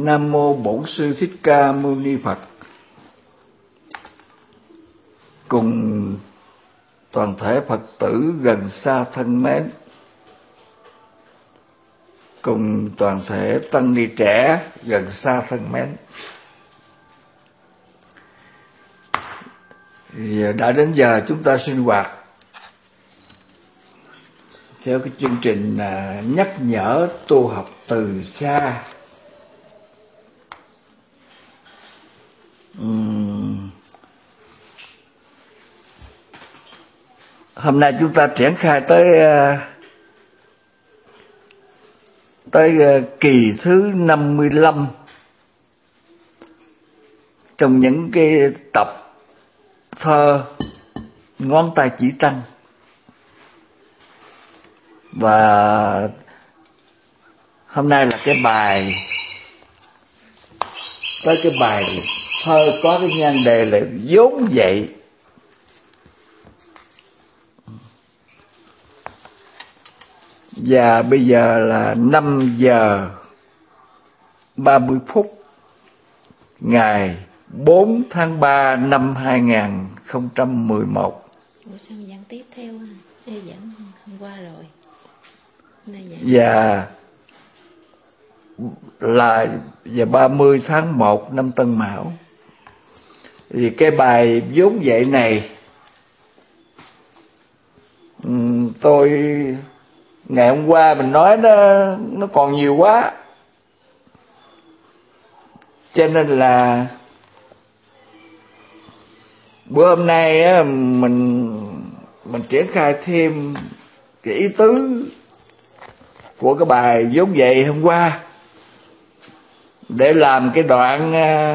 Nam mô Bổn Sư Thích Ca Mâu Ni Phật. Cùng toàn thể Phật tử gần xa thân mến, cùng toàn thể tăng ni trẻ gần xa thân mến, đã đến giờ chúng ta sinh hoạt theo cái chương trình nhắc nhở tu học từ xa. Hôm nay chúng ta triển khai tới kỳ thứ 55 trong những cái tập thơ Ngón Tay Chỉ Trăng. Và hôm nay là cái bài thơ có cái nhan đề là vốn dậy. Và bây giờ là 5 giờ 30 phút ngày 4 tháng 3 năm 2011. Ủa sao giảng tiếp theo à? Ê, giảng hôm qua rồi. Và là vào 30 tháng 1 năm Tân Mão. Thì cái bài vốn dậy này tôi ngày hôm qua mình nói nó còn nhiều quá, cho nên là bữa hôm nay á, mình triển khai thêm cái ý tứ của cái bài vốn dậy hôm qua để làm cái đoạn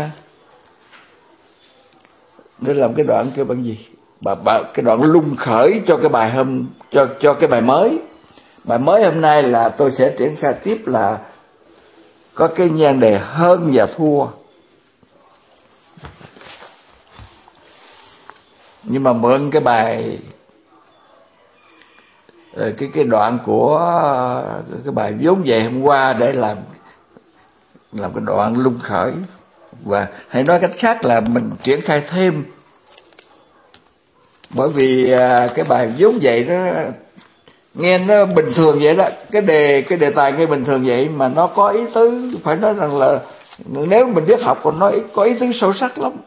kêu bằng gì, cái đoạn lung khởi cho cái bài cho cái bài mới. Bài mới hôm nay là tôi sẽ triển khai tiếp là có cái nhan đề hơn và thua. Nhưng mà mượn cái bài cái đoạn của cái bài vốn dậy hôm qua để làm cái đoạn lung khởi. Và hãy nói cách khác là mình triển khai thêm, bởi vì cái bài vốn dậy nó nghe nó bình thường vậy đó, cái đề tài nghe bình thường vậy mà nó có ý tứ, phải nói rằng là nếu mình biết học còn nói có ý tứ sâu sắc lắm.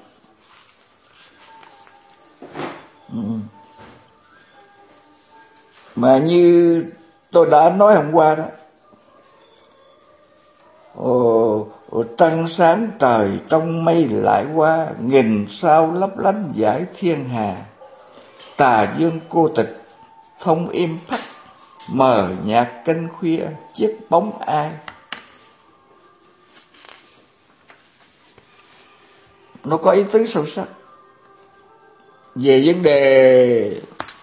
Mà như tôi đã nói hôm qua đó, trăng sáng trời trong mây lại qua, nghìn sao lấp lánh giải thiên hà. Tà dương cô tịch thông im phắt, mờ nhạt canh khuya chiếc bóng ai. Nó có ý tứ sâu sắc về vấn đề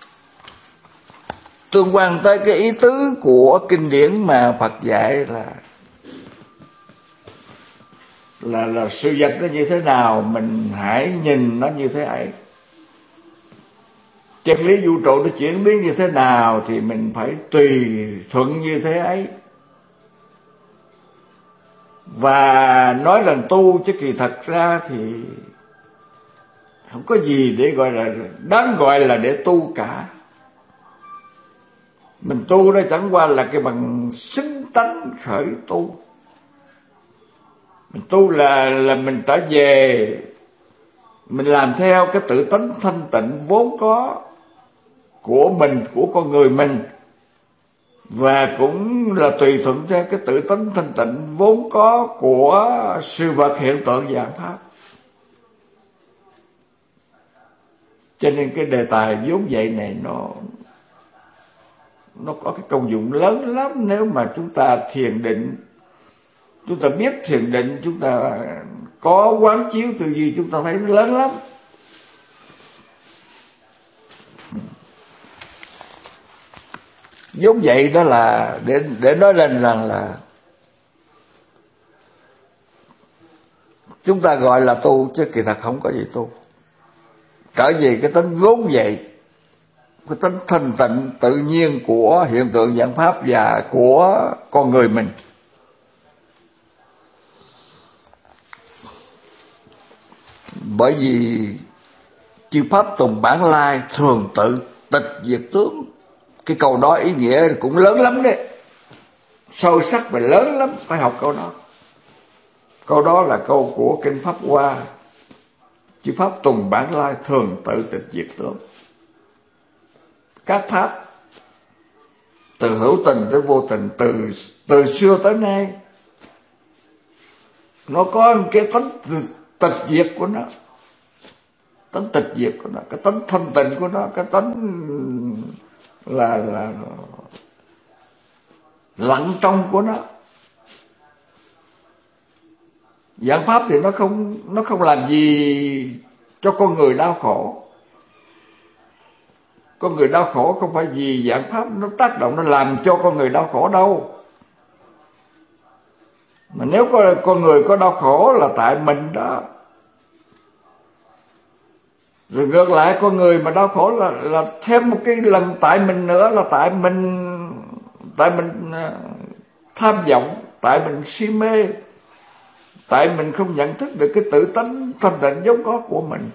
tương quan tới cái ý tứ của kinh điển mà Phật dạy là sự vật nó như thế nào mình hãy nhìn nó như thế ấy. Chân lý vũ trụ nó chuyển biến như thế nào thì mình phải tùy thuận như thế ấy. Và nói rằng tu chứ kỳ thật ra thì không có gì để gọi là đáng gọi là để tu cả. Mình tu đó chẳng qua là cái bằng xứng tánh khởi tu. Mình tu là mình trở về, mình làm theo cái tự tánh thanh tịnh vốn có của mình, của con người mình, và cũng là tùy thuận theo cái tự tánh thanh tịnh vốn có của sự vật hiện tượng dạng pháp. Cho nên cái đề tài vốn dậy này nó có cái công dụng lớn lắm. Nếu mà chúng ta thiền định, chúng ta biết thiền định, chúng ta có quán chiếu tư duy, chúng ta thấy nó lớn lắm. Vốn dậy đó là để nói lên rằng là chúng ta gọi là tu chứ kỳ thật không có gì tu. Trở về cái tính vốn dậy, cái tính thanh tịnh tự nhiên của hiện tượng dạng pháp và của con người mình. Bởi vì chư pháp tùng bản lai, thường tự tịch diệt tướng. Cái câu đó ý nghĩa cũng lớn lắm đấy, sâu sắc và lớn lắm, phải học câu đó. Câu đó là câu của kinh Pháp Hoa: chư pháp tùng bản lai, thường tự tịch diệt tướng. Các pháp từ hữu tình tới vô tình, từ xưa tới nay, nó có một cái tánh tịch diệt của nó, tánh tịch diệt của nó, cái tánh thanh tịnh của nó, cái tánh là lặng trong của nó. Giảng pháp thì nó không làm gì cho con người đau khổ. Con người đau khổ không phải vì giảng pháp nó tác động, nó làm cho con người đau khổ đâu. Mà nếu con người có đau khổ là tại mình đó. Rồi ngược lại, con người mà đau khổ là thêm một cái lần tại mình nữa, là tại mình tham vọng, tại mình si mê, tại mình không nhận thức được cái tự tánh thanh tịnh vốn có của mình.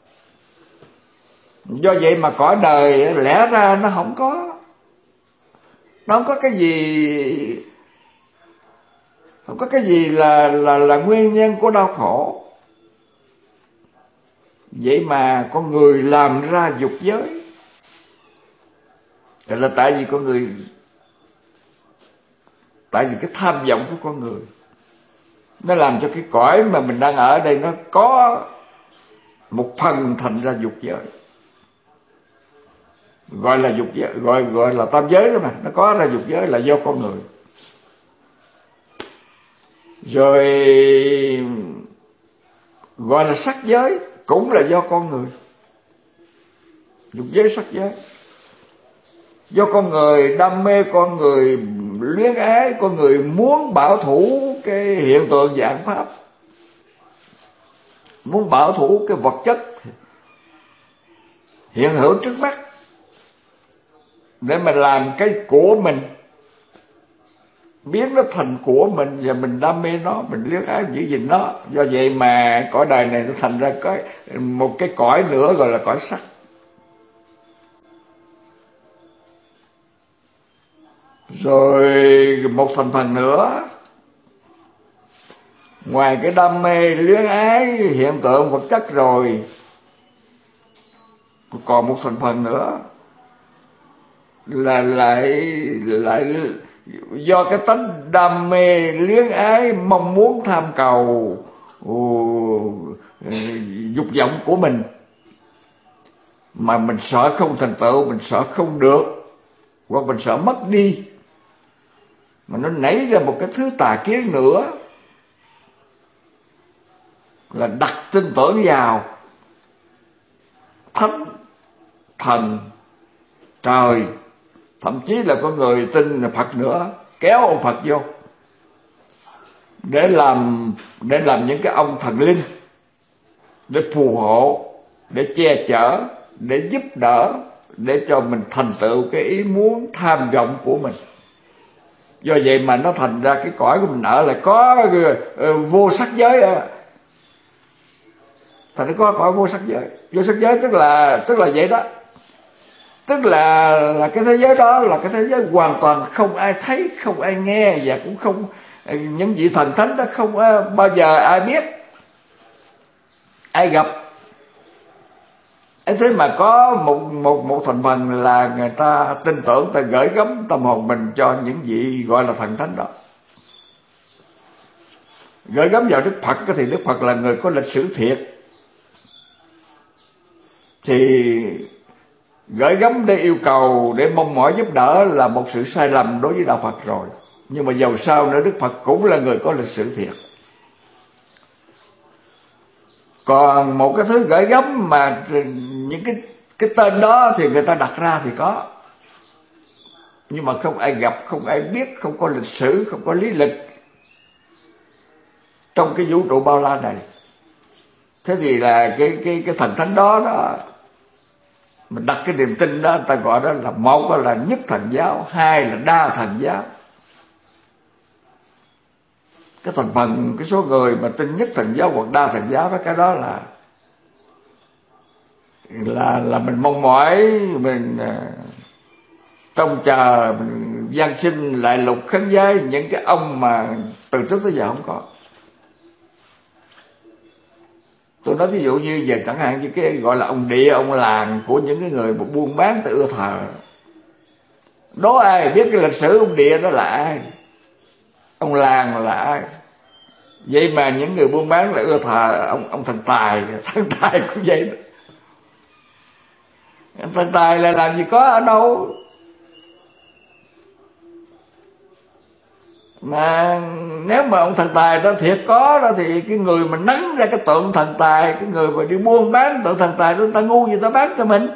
Do vậy mà cõi đời lẽ ra nó không có cái gì, không có cái gì là nguyên nhân của đau khổ. Vậy mà con người làm ra dục giới là tại vì con người, tại vì cái tham vọng của con người nó làm cho cái cõi mà mình đang ở đây nó có một phần thành ra dục giới, gọi là dục giới, gọi là tam giới đó mà. Nó có ra dục giới là do con người. Rồi gọi là sắc giới cũng là do con người. Dục giới, sắc giới do con người đam mê, con người luyến ái, con người muốn bảo thủ cái hiện tượng giảng pháp, muốn bảo thủ cái vật chất hiện hữu trước mắt để mà làm cái của mình, biến nó thành của mình, và mình đam mê nó, mình luyến ái, giữ gìn nó. Do vậy mà cõi đời này nó thành ra một cái cõi nữa gọi là cõi sắc. Rồi một thành phần nữa, ngoài cái đam mê luyến ái hiện tượng vật chất rồi, còn một thành phần nữa là lại do cái tánh đam mê luyến ái, mong muốn tham cầu, dục vọng của mình, mà mình sợ không thành tựu, mình sợ không được, hoặc mình sợ mất đi, mà nó nảy ra một cái thứ tà kiến nữa là đặt tin tưởng vào thánh, thần, trời, thậm chí là có người tin là Phật nữa, kéo ông Phật vô để làm những cái ông thần linh, để phù hộ, để che chở, để giúp đỡ, để cho mình thành tựu cái ý muốn tham vọng của mình. Do vậy mà nó thành ra cái cõi của mình ở là có vô sắc giới. Thành ra có cõi vô sắc giới. Vô sắc giới tức là vậy đó. Tức là cái thế giới đó là cái thế giới hoàn toàn không ai thấy, không ai nghe, và cũng không, những vị thần thánh đó không bao giờ ai biết, ai gặp. Thế mà có một thành phần là người ta tin tưởng, ta gửi gắm tâm hồn mình cho những vị gọi là thần thánh đó, gửi gắm vào Đức Phật. Thì Đức Phật là người có lịch sử thiệt, thì gửi gắm để yêu cầu, để mong mỏi giúp đỡ là một sự sai lầm đối với đạo Phật rồi. Nhưng mà dầu sao nữa, Đức Phật cũng là người có lịch sử thiệt. Còn một cái thứ gửi gắm mà những cái tên đó thì người ta đặt ra thì có, nhưng mà không ai gặp, không ai biết, không có lịch sử, không có lý lịch trong cái vũ trụ bao la này. Thế thì là cái thần thánh đó mình đặt cái niềm tin đó, người ta gọi đó là, một là nhất thần giáo, hai là đa thần giáo. Cái thành phần, cái số người mà tin nhất thần giáo hoặc đa thần giáo đó, cái đó là mình mong mỏi, mình trông chờ, mình van xin lại lục khấn giới những cái ông mà từ trước tới giờ không có. Tôi nói ví dụ như giờ chẳng hạn như cái gọi là ông địa, ông làng của những cái người mà buôn bán tự ưa thờ. Đố ai biết cái lịch sử ông địa đó là ai, ông làng là ai? Vậy mà những người buôn bán lại ưa thờ ông thần tài. Thần tài cũng vậy đó. Thần tài là làm gì có ở đâu. Mà nếu mà ông thần tài đó thiệt có đó, thì cái người mà nắn ra cái tượng thần tài, cái người mà đi buôn bán tượng thần tài đó, người ta ngu gì ta bán cho mình,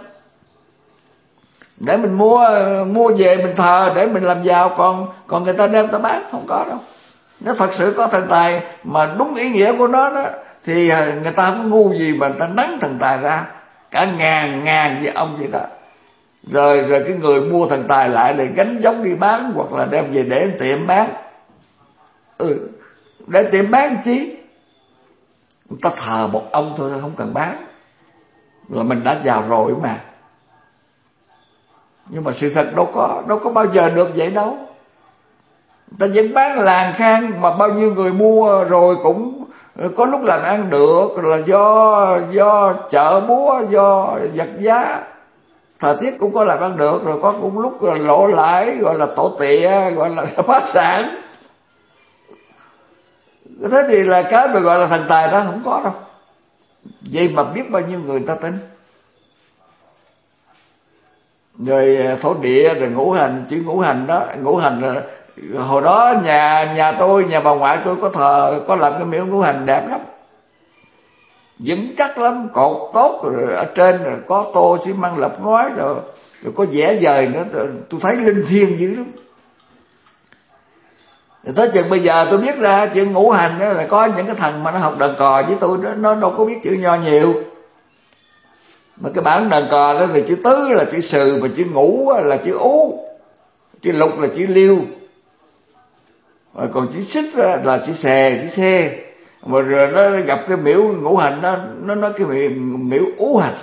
để mình mua về mình thờ để mình làm giàu. Còn người ta đem ta bán không có đâu. Nếu thật sự có thần tài mà đúng ý nghĩa của nó đó, thì người ta không ngu gì mà người ta nắn thần tài ra cả ngàn với ông vậy đó. Rồi cái người mua thần tài lại để gánh giống đi bán, hoặc là đem về để tiệm bán. Để tiệm bán chi? Người ta thờ một ông thôi, không cần bán, là mình đã giàu rồi mà. Nhưng mà sự thật đâu có bao giờ được vậy đâu. Người ta vẫn bán làng khang, mà bao nhiêu người mua rồi cũng có lúc làm ăn được, là do chợ búa, do vật giá, thời tiết cũng có làm ăn được, rồi có cũng lúc lộ lãi, gọi là tổ tịa, gọi là phá sản. Thế thì là cái mà gọi là thần tài đó không có đâu. Vậy mà biết bao nhiêu người ta tin. Rồi thổ địa, rồi ngũ hành, chữ ngũ hành đó, ngũ hành hồi đó nhà tôi, nhà bà ngoại tôi có thờ, có làm cái miếu ngũ hành đẹp lắm, vững chắc lắm, cột tốt, rồi ở trên rồi có tô xi măng lợp ngói, rồi có vẽ dời nữa, tôi thấy linh thiêng dữ lắm. Tới chừng bây giờ tôi biết ra chữ ngũ hành đó là có những cái thằng mà nó học đờn cò với tôi đó, nó đâu có biết chữ nho nhiều. Mà cái bản đờn cò đó thì chữ tứ là chữ sừ, mà chữ ngũ là chữ ú, chữ lục là chữ liêu, rồi còn chữ xích là chữ xè, chữ xe. Mà rồi nó gặp cái miễu ngũ hành đó, nó nói cái miễu ú hành.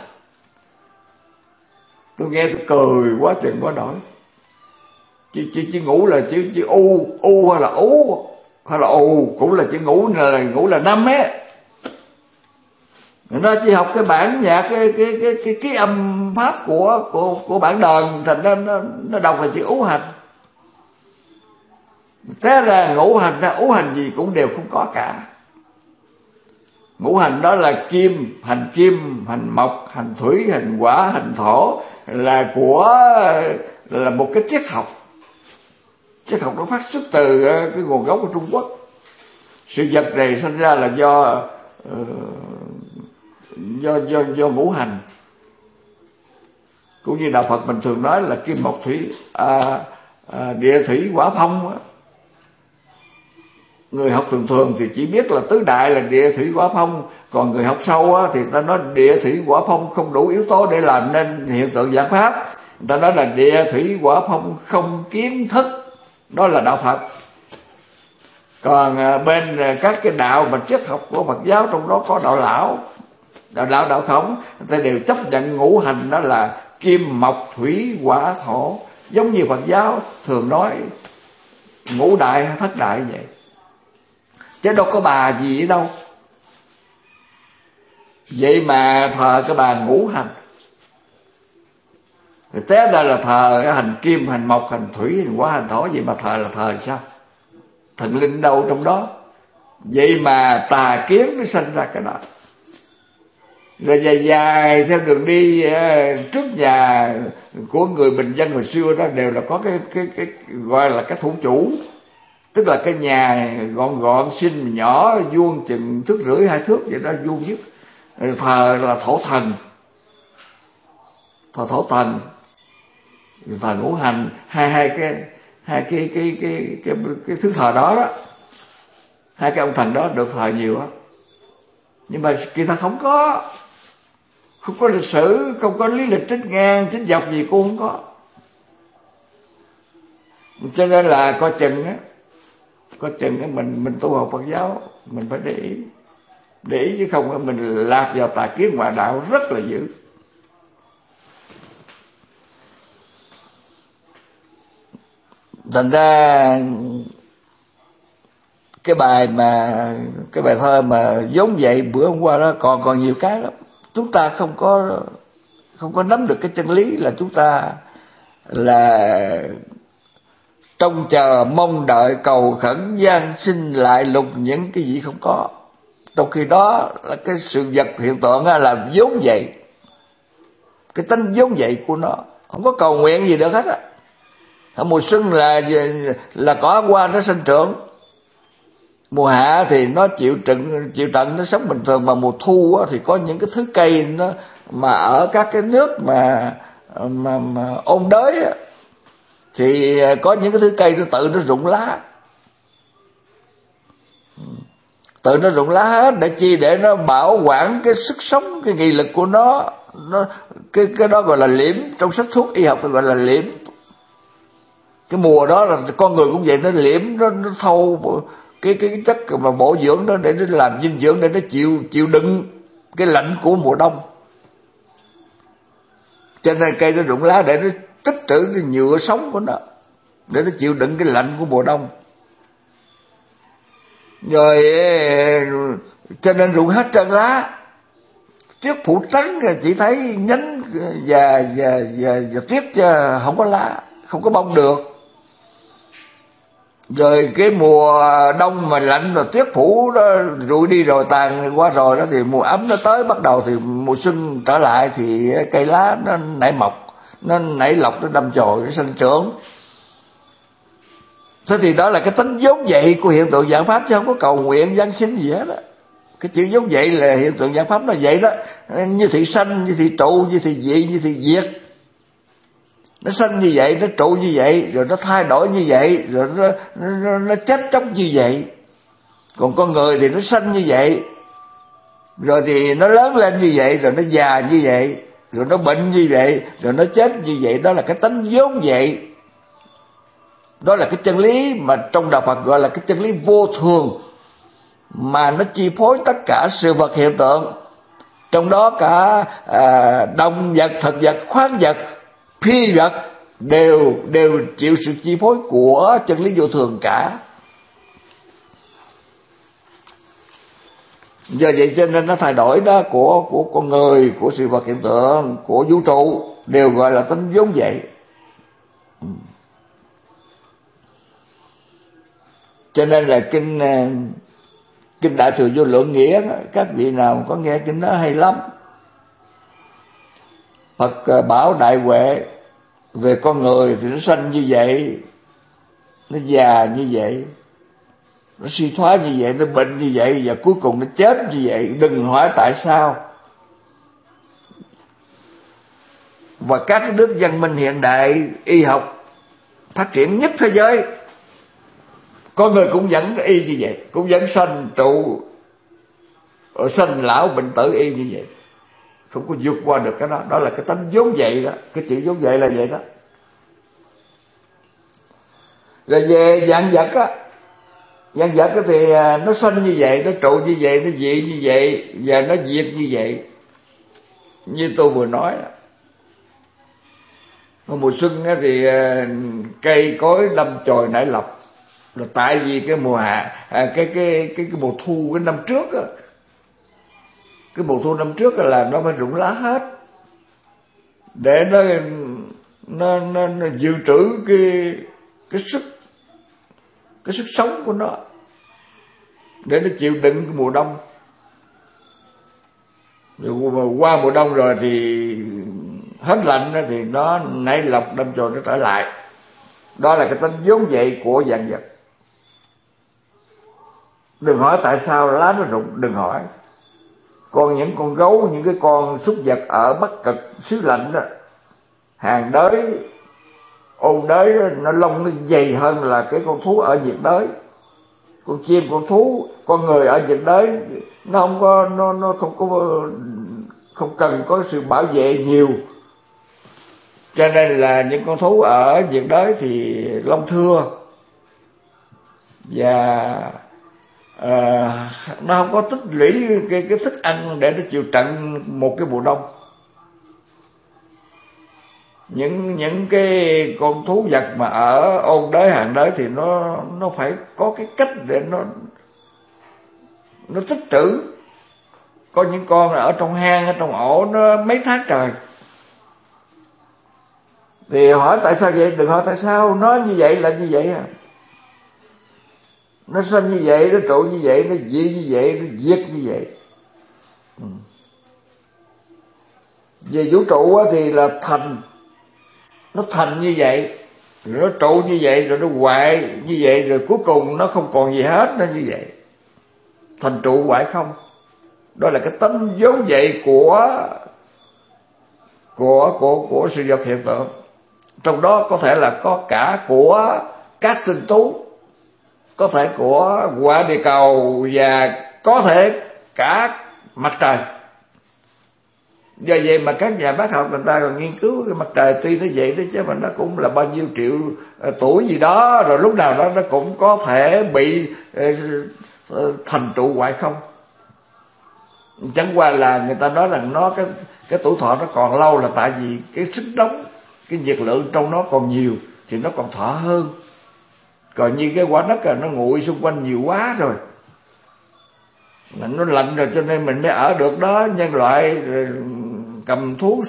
Tôi nghe tôi cười quá chừng quá nổi. Chữ ngũ là chữ u hay là ú hay là ù, cũng là chữ ngũ là năm ấy. Nó chỉ học cái bản nhạc, cái ký âm pháp của bản đờn, thành ra nó đọc là chữ ú hành. Thế ra ngũ hành ra ú hành gì cũng đều không có cả. Ngũ hành đó là kim, hành mộc, hành thủy, hành hỏa, hành thổ, là một cái triết học. Triết học nó phát xuất từ cái nguồn gốc của Trung Quốc. Sự vật này sinh ra là do ngũ hành. Cũng như đạo Phật mình thường nói là kim mộc thủy địa thủy hỏa phong á. Người học thường thì chỉ biết là tứ đại là địa thủy hỏa phong, còn người học sâu á, thì ta nói địa thủy hỏa phong không đủ yếu tố để làm nên hiện tượng giảng pháp. Người ta nói là địa thủy hỏa phong không kiến thức, đó là đạo Phật. Còn bên các cái đạo mà triết học của Phật giáo, trong đó có đạo lão, đạo khổng, người ta đều chấp nhận ngũ hành đó là kim mộc thủy hỏa thổ, giống như Phật giáo thường nói ngũ đại hay thất đại vậy. Chứ đâu có bà gì ở đâu. Vậy mà thờ cái bà ngũ hành, rồi té ra là thờ hành kim, hành mộc, hành thủy, hành hỏa, hành thổ. Vậy mà thờ là thờ sao? Thần linh đâu trong đó? Vậy mà tà kiến nó sinh ra cái đó. Rồi dài theo đường đi trước nhà của người bình dân hồi xưa đó đều là có cái gọi là cái thủ chủ. Tức là cái nhà gọn xinh nhỏ, vuông chừng thước rưỡi 2 thước vậy đó, vuông nhất. Thờ là thổ thần, thờ thổ thần, thờ ngũ hành, hai cái thứ thờ đó đó, hai cái ông thần đó được thờ nhiều á. Nhưng mà kỳ thật không có lịch sử, không có lý lịch trích ngang trích dọc gì cũng không có. Cho nên là coi chừng mình tu học Phật giáo mình phải để ý chứ không mình lạc vào tà kiến ngoại đạo rất là dữ. Thành ra cái bài thơ mà vốn vậy bữa hôm qua đó còn nhiều cái lắm. Chúng ta không có nắm được cái chân lý là chúng ta là trông chờ mong đợi cầu khẩn gian sinh lại lục những cái gì không có, trong khi đó là cái sự vật hiện tượng là vốn vậy, cái tính vốn vậy của nó, không có cầu nguyện gì được hết á. Mùa xuân là cỏ hoa nó sinh trưởng, mùa hạ thì nó chịu trận nó sống bình thường, mà mùa thu á, thì có những cái thứ cây nó mà ở các cái nước mà ôn đới á, thì có những cái thứ cây nó tự nó rụng lá, tự nó rụng lá hết. Để chi? Để nó bảo quản cái sức sống, cái nghị lực của nó cái đó gọi là liễm, trong sách thuốc y học gọi là liễm. Cái mùa đó là con người cũng vậy, nó liễm, nó thâu cái chất mà bổ dưỡng đó để nó làm dinh dưỡng, để nó chịu đựng cái lạnh của mùa đông. Cho nên cây nó rụng lá để nó tích trữ cái nhựa sống của nó, để nó chịu đựng cái lạnh của mùa đông. Rồi cho nên rụng hết trơn lá, tuyết phủ trắng chỉ thấy nhánh và tuyết, không có lá, không có bông được. Rồi cái mùa đông mà lạnh rồi tuyết phủ đó rụi đi rồi, tàn qua rồi đó, thì mùa ấm nó tới bắt đầu, thì mùa xuân trở lại thì cây lá nó nảy mọc, nó nảy lọc, nó đâm chồi, nó sinh trưởng. Thế thì đó là cái tính vốn vậy của hiện tượng vạn pháp, chứ không có cầu nguyện giáng sinh gì hết á. Cái chữ vốn vậy là hiện tượng vạn pháp nó vậy đó, như thị sanh, như thị trụ, như thị dị, như thị diệt. Nó sanh như vậy, nó trụ như vậy, rồi nó thay đổi như vậy, rồi nó chết chóc như vậy. Còn con người thì nó sanh như vậy, rồi thì nó lớn lên như vậy, rồi nó già như vậy, rồi nó bệnh như vậy, rồi nó chết như vậy. Đó là cái tính vốn vậy. Đó là cái chân lý mà trong đạo Phật gọi là cái chân lý vô thường, mà nó chi phối tất cả sự vật hiện tượng, trong đó cả động vật, thực vật, khoáng vật, phi vật đều chịu sự chi phối của chân lý vô thường cả. Do vậy cho nên nó thay đổi đó của con người, của sự vật hiện tượng, của vũ trụ đều gọi là tính vốn vậy. Cho nên là kinh Đại Thừa Vô Lượng Nghĩa đó, các vị nào có nghe kinh đó hay lắm. Phật bảo đại huệ về con người thì nó sanh như vậy, nó già như vậy, nó suy thoái như vậy, nó bệnh như vậy, và cuối cùng nó chết như vậy. Đừng hỏi tại sao. Và các cái nước văn minh hiện đại, y học phát triển nhất thế giới, con người cũng vẫn y như vậy, cũng vẫn sanh trụ, sanh lão bệnh tử y như vậy, không có vượt qua được cái đó. Đó là cái tánh vốn vậy đó, cái chữ vốn vậy là vậy đó. Rồi về vạn vật á, vạn vật thì nó sanh như vậy, nó trụ như vậy, nó dị như vậy, và nó diệt như vậy, như tôi vừa nói đó. Mùa xuân thì cây cối đâm chồi nảy lọc, là tại vì cái mùa hạ, cái mùa thu cái năm trước á, cái mùa thu năm trước là nó phải rụng lá hết, để nó dự trữ cái sức sống của nó, để nó chịu đựng cái mùa đông. Rồi qua mùa đông rồi thì hết lạnh thì nó nảy lọc đâm chồi nó trở lại. Đó là cái tính vốn vậy của vạn vật. Đừng hỏi tại sao lá nó rụng, đừng hỏi. Còn những con gấu, những cái con súc vật ở Bắc Cực xứ lạnh đó, hàng đới, ôn đới đó, nó lông nó dày hơn là cái con thú ở nhiệt đới. Con chim, con thú, con người ở nhiệt đới nó không có, nó không cần có sự bảo vệ nhiều. Cho nên là những con thú ở nhiệt đới thì lông thưa, và nó không có tích lũy cái thức ăn để nó chịu trận một cái mùa đông. những cái con thú vật mà ở ôn đới hàng đới thì nó phải có cái cách để nó tích trữ. Có những con ở trong hang, ở trong ổ nó mấy tháng trời. Thì hỏi tại sao vậy? Đừng hỏi tại sao, nó như vậy là như vậy à. Nó sinh như vậy, nó trụ như vậy, nó diệt như vậy, nó diệt như vậy. Về vũ trụ thì là thành, nó thành như vậy, rồi nó trụ như vậy, rồi nó hoại như vậy, rồi cuối cùng nó không còn gì hết, nó như vậy. Thành trụ hoại không. Đó là cái tính vốn vậy của sự vật hiện tượng. Trong đó có thể là có cả của các tinh tú, có thể của quả địa cầu, và có thể cả mặt trời. Do vậy mà các nhà bác học người ta còn nghiên cứu cái mặt trời, tuy nó vậy đó chứ mà nó cũng là bao nhiêu triệu tuổi gì đó, rồi lúc nào đó nó cũng có thể bị thành trụ hoại không. Chẳng qua là người ta nói rằng nó cái tuổi thọ nó còn lâu là tại vì cái sức nóng, cái nhiệt lượng trong nó còn nhiều thì nó còn thọ hơn. Còn như cái quả đất là nó nguội xung quanh nhiều quá rồi, nó lạnh rồi, cho nên mình mới ở được đó. Nhân loại cầm thú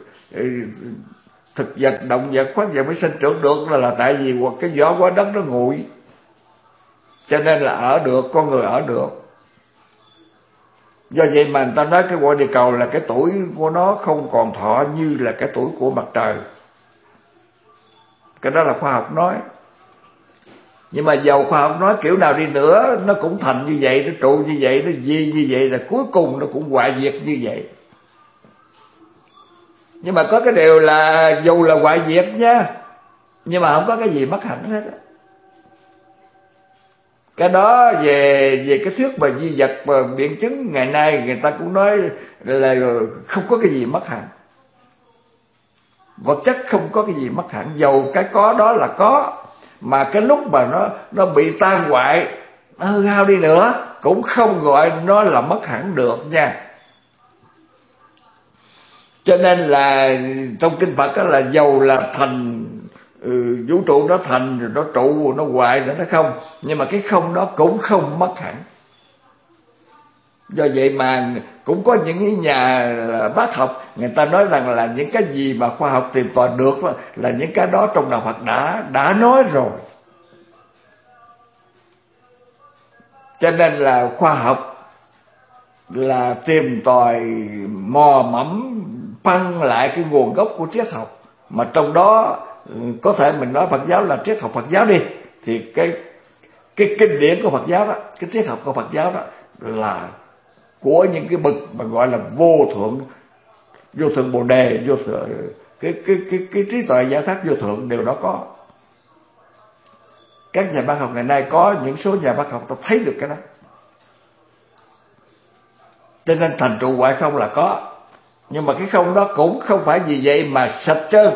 thực vật, động vật, khoáng vật mới sinh trưởng được là tại vì cái vỏ quả đất nó nguội, cho nên là ở được, con người ở được. Do vậy mà người ta nói cái quả địa cầu là cái tuổi của nó không còn thọ như là cái tuổi của mặt trời. Cái đó là khoa học nói. Nhưng mà dầu khoa học nói kiểu nào đi nữa, nó cũng thành như vậy, nó trụ như vậy, nó di như vậy, là cuối cùng nó cũng hoại diệt như vậy. Nhưng mà có cái điều là dù là hoại diệt nha, nhưng mà không có cái gì mất hẳn hết. Cái đó về cái thuyết mà duy vật và biện chứng ngày nay người ta cũng nói là không có cái gì mất hẳn. Vật chất không có cái gì mất hẳn, dầu cái có đó là có, mà cái lúc mà nó bị tan hoại, nó hư hao đi nữa, cũng không gọi nó là mất hẳn được nha. Cho nên là trong kinh Phật đó là dầu là thành vũ trụ nó thành rồi nó trụ, nó hoại rồi nó không, nhưng mà cái không đó cũng không mất hẳn. Do vậy mà cũng có những nhà bác học người ta nói rằng là những cái gì mà khoa học tìm tòi được là những cái đó trong đạo Phật đã nói rồi. Cho nên là khoa học là tìm tòi, mò mẫm, phân lại cái nguồn gốc của triết học. Mà trong đó có thể mình nói Phật giáo là triết học Phật giáo đi, thì cái kinh điển của Phật giáo đó, cái triết học của Phật giáo đó là của những cái bậc mà gọi là vô thượng bồ đề, vô thượng cái trí tuệ giải thoát vô thượng đều đó có. Các nhà bác học ngày nay có những số nhà bác học ta thấy được cái đó. Cho nên thành trụ hoại không là có, nhưng mà cái không đó cũng không phải vì vậy mà sạch trơn.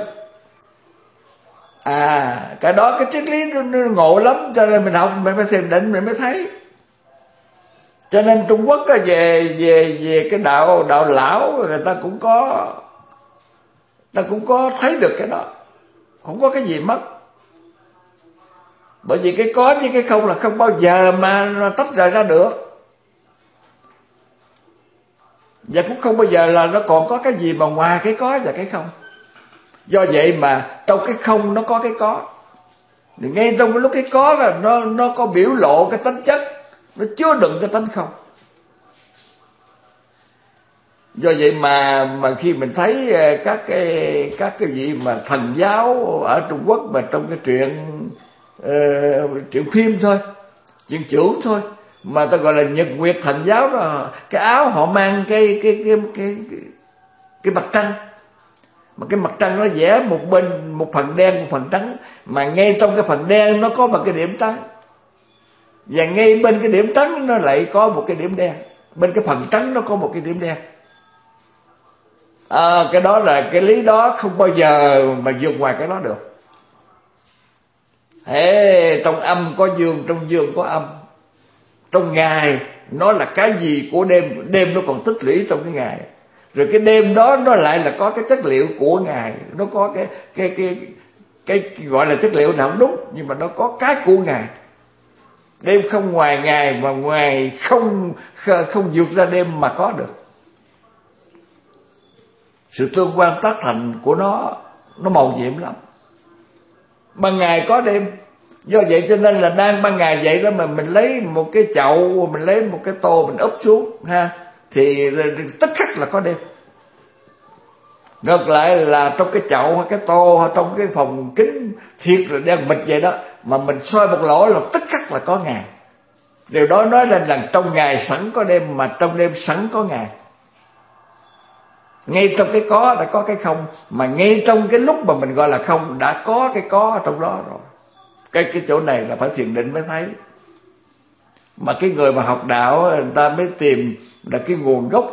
Cái đó cái triết lý nó ngộ lắm, cho nên mình học mình mới xem định mình mới thấy. Cho nên Trung Quốc về cái đạo lão người ta cũng có thấy được cái đó, không có cái gì mất. Bởi vì cái có với cái không là không bao giờ mà tách rời ra được, và cũng không bao giờ là nó còn có cái gì mà ngoài cái có và cái không. Do vậy mà trong cái không nó có cái có, thì ngay trong cái lúc cái có là nó có biểu lộ cái tính chất, nó chứa đựng cái tính không. Do vậy mà khi mình thấy các cái vị mà thần giáo ở Trung Quốc mà trong cái truyện phim thôi, chuyện chưởng thôi, mà ta gọi là Nhật Nguyệt thần giáo đó, cái áo họ mang cái mặt trăng, mà cái mặt trăng nó vẽ một bên một phần đen một phần trắng, mà ngay trong cái phần đen nó có một cái điểm trắng, và ngay bên cái điểm trắng nó lại có một cái điểm đen, bên cái phần trắng nó có một cái điểm đen. Cái đó là cái lý đó không bao giờ mà vượt ngoài cái đó được. Trong âm có dương, trong dương có âm, trong ngày nó là cái gì của đêm, đêm nó còn tích lũy trong cái ngày, Rồi cái đêm đó nó lại là có cái chất liệu của Ngài, nó có cái gọi là chất liệu nào không đúng, nhưng mà nó có cái của Ngài. Đêm không ngoài Ngài, mà ngoài không vượt ra đêm mà có được. Sự tương quan tác thành của nó màu nhiệm lắm. Ban ngày có đêm. Do vậy cho nên là đang ban ngày vậy đó mà mình lấy một cái chậu, mình lấy một cái tô mình úp xuống ha, thì tức khắc là có đêm. Ngược lại là trong cái chậu hay cái tô hay trong cái phòng kính thiệt là đen mịt vậy đó, mà mình soi một lỗ là tức khắc là có ngày. Điều đó nói lên là trong ngày sẵn có đêm, mà trong đêm sẵn có ngày. Ngay trong cái có đã có cái không, mà ngay trong cái lúc mà mình gọi là không đã có cái có ở trong đó rồi. Cái chỗ này là phải thiền định mới thấy. Mà cái người mà học đạo người ta mới tìm là cái nguồn gốc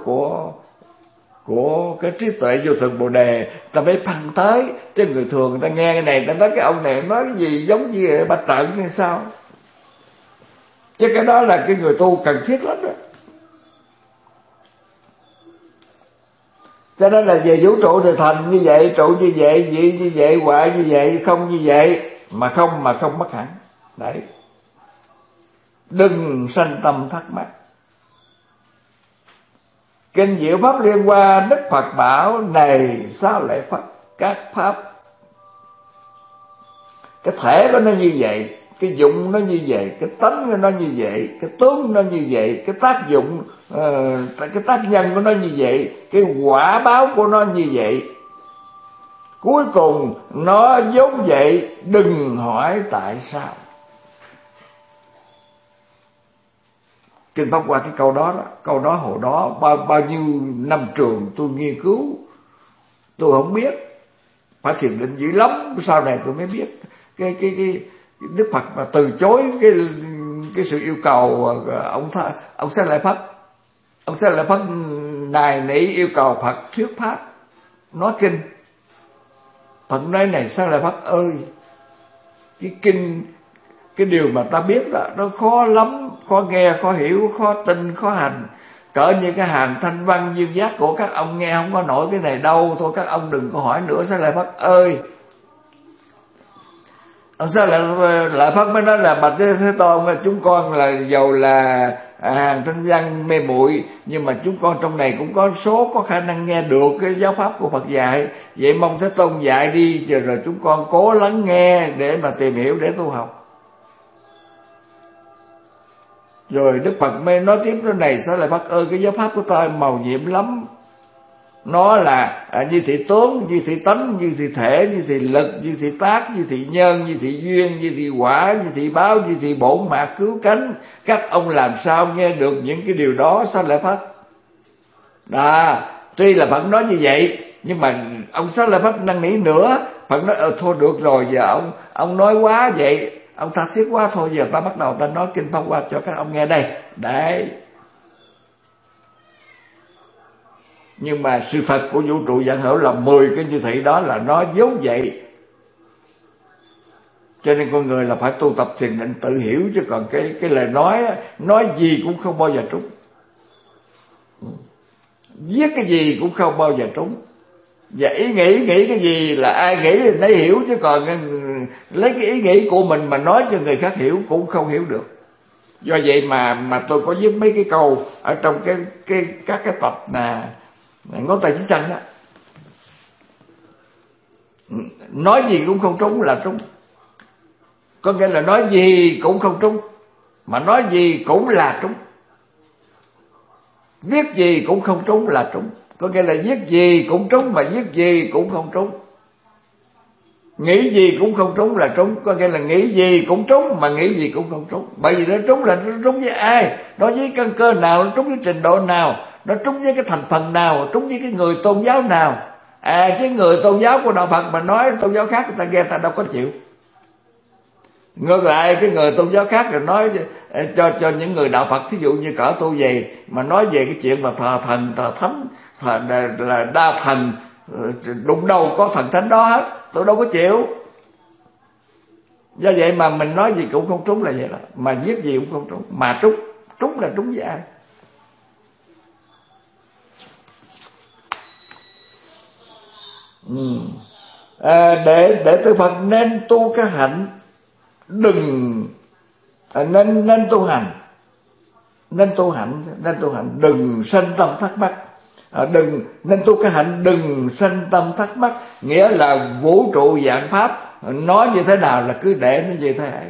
của cái trí tuệ vô thượng Bồ Đề, ta mới phăng tới. Chứ người thường người ta nghe cái này, người ta nói cái ông này nói cái gì giống như Ba Trận hay sao. Chứ cái đó là cái người tu cần thiết lắm đó. Cho nên là về vũ trụ thì thành như vậy, trụ như vậy, dị như vậy, hoại như vậy, không như vậy, mà không mất hẳn. Đấy, đừng sanh tâm thắc mắc. Kinh Diệu Pháp Liên Hoa, Đức Phật bảo này sao lại Phật các pháp, cái thể của nó như vậy, cái dụng nó như vậy, cái tánh của nó như vậy, cái tướng nó như vậy, cái tác dụng, cái tác nhân của nó như vậy, cái quả báo của nó như vậy, cuối cùng nó giống vậy, đừng hỏi tại sao. Kinh Pháp Hoa cái câu đó hồi đó bao nhiêu năm trường tôi nghiên cứu, tôi không biết, phải thiền định dữ lắm, sau này tôi mới biết cái Đức Phật mà từ chối cái sự yêu cầu ông Xá Lợi Phất. Ông Xá Lợi Phất nài nỉ yêu cầu Phật thuyết pháp, nói kinh. Phật nói này Xá Lợi Phất ơi, cái kinh, cái điều mà ta biết đó nó khó lắm, khó nghe, khó hiểu, khó tin, khó hành. Cỡ như cái hàng Thanh Văn Dương Giác của các ông nghe không có nổi cái này đâu, thôi các ông đừng có hỏi nữa Xá Lợi Phất ơi. Ông Xá Lợi Phất mới nói là bạch Thế Tôn, chúng con là dầu là hàng Thanh Văn mê muội, nhưng mà chúng con trong này cũng có số có khả năng nghe được cái giáo pháp của Phật dạy. Vậy mong Thế Tôn dạy đi, rồi chúng con cố lắng nghe để mà tìm hiểu, để tu học. Rồi Đức Phật mới nói tiếp thế này: Xá Lợi Phất ơi, cái giáo pháp của tôi màu nhiệm lắm. Nó là như thị tướng, như thị tánh, như thị thể, như thị lực, như thị tác, như thị nhân, như thị duyên, như thị quả, như thị báo, như thị bổn mạc cứu cánh. Các ông làm sao nghe được những cái điều đó Xá Lợi Phất? Tuy là Phật nói như vậy, nhưng mà ông Xá Lợi Phất năn nỉ nữa. Phật nói thôi được rồi, giờ ông nói quá vậy, ông tha thiết quá, thôi giờ ta bắt đầu ta nói kinh Pháp Hoa cho các ông nghe đây. Đấy. Nhưng mà sự thật của vũ trụ vạn hữu là 10 cái như thị đó là nó giống vậy. Cho nên con người là phải tu tập thiền định tự hiểu, chứ còn cái lời nói gì cũng không bao giờ trúng, viết cái gì cũng không bao giờ trúng. Và ý nghĩ cái gì là ai nghĩ thì nấy hiểu, chứ còn lấy cái ý nghĩ của mình mà nói cho người khác hiểu cũng không hiểu được. Do vậy mà tôi có viết mấy cái câu ở trong các cái tập ngón tay chỉ chân đó. Nói gì cũng không trúng là trúng, có nghĩa là nói gì cũng không trúng, mà nói gì cũng là trúng. Viết gì cũng không trúng là trúng, có nghĩa là viết gì cũng trúng, mà viết gì cũng không trúng. Nghĩ gì cũng không trúng là trúng, có nghĩa là nghĩ gì cũng trúng, mà nghĩ gì cũng không trúng. Bởi vì nó trúng là nó trúng với ai, nó với căn cơ nào, nó trúng với trình độ nào, nó trúng với cái thành phần nào, trúng với cái người tôn giáo nào. Chứ người tôn giáo của đạo Phật mà nói tôn giáo khác, người ta nghe ta đâu có chịu. Ngược lại cái người tôn giáo khác rồi nói cho những người đạo Phật, ví dụ như cỡ tôi về mà nói về cái chuyện mà thờ thần, thờ thánh, là đa thần, đụng đâu có thần thánh đó hết, tôi đâu có chịu. Do vậy mà mình nói gì cũng không trúng là vậy đó, mà viết gì cũng không trúng, mà trúng là trúng với ai. Để tư Phật nên tu cái hạnh, đừng nên tu hành, đừng sanh tâm thắc mắc. Nên tu cái hạnh đừng sanh tâm thắc mắc, nghĩa là vũ trụ vạn pháp nói như thế nào là cứ để nó như thế ấy.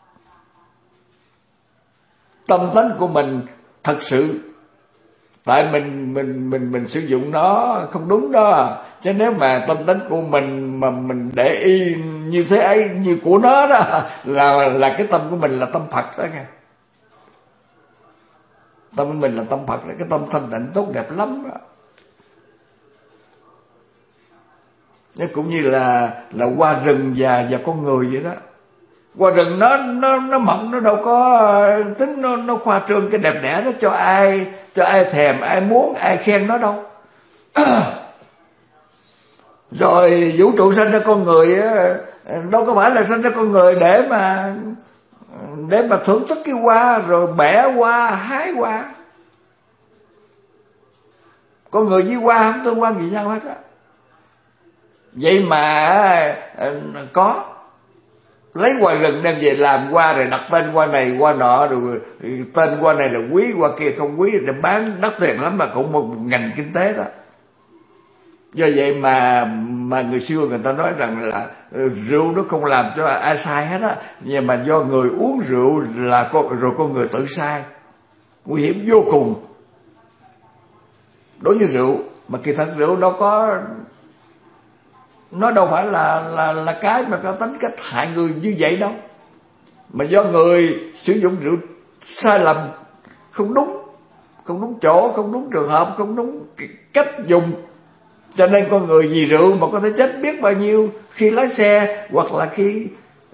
Tâm tánh của mình thật sự tại mình sử dụng nó không đúng đó. Chứ nếu mà tâm tánh của mình mà mình để y như thế ấy, như của nó đó, là cái tâm của mình là tâm Phật đó nghe. Tâm của mình là tâm Phật, là cái tâm thanh tịnh tốt đẹp lắm đó. Nó cũng như là hoa rừng và con người vậy đó. Hoa rừng nó mọng, nó đâu có tính nó khoa trương cái đẹp đẽ đó cho ai thèm, ai muốn, ai khen nó đâu. Rồi vũ trụ sanh ra con người đâu có phải là sanh ra con người để mà thưởng thức cái hoa rồi bẻ hoa, hái hoa. Con người với hoa không tương quan gì nhau hết á. Vậy mà có lấy hoa rừng đem về làm hoa, rồi đặt tên hoa này hoa nọ, rồi tên hoa này là quý, hoa kia không quý, để bán đắt tiền lắm, mà cũng một ngành kinh tế đó. Do vậy mà người xưa người ta nói rằng là rượu nó không làm cho ai sai hết á, nhưng mà do người uống rượu là rồi con người tự sai, nguy hiểm vô cùng đối với rượu. Mà kỳ thật rượu nó đâu phải là cái mà có tính cách hại người như vậy đâu, mà do người sử dụng rượu sai lầm, không đúng chỗ, không đúng trường hợp, không đúng cách dùng, cho nên con người vì rượu mà có thể chết biết bao nhiêu khi lái xe, hoặc là khi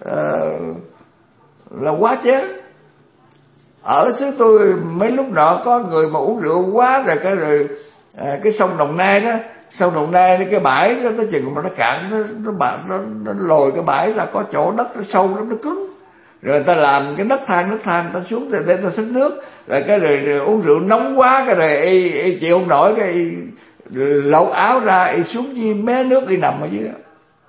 là quá chết. Ở xứ tôi mấy lúc nọ có người mà uống rượu quá rồi cái sông Đồng Nai đó, cái bãi đó tới chừng mà nó cạn, nó lồi cái bãi ra, có chỗ đất nó sâu lắm, nó cứng, rồi người ta làm cái nấc thang người ta xuống để ta xích nước, rồi uống rượu nóng quá rồi y chịu không nổi, cái lột áo ra y xuống như mé nước, y nằm ở dưới đó,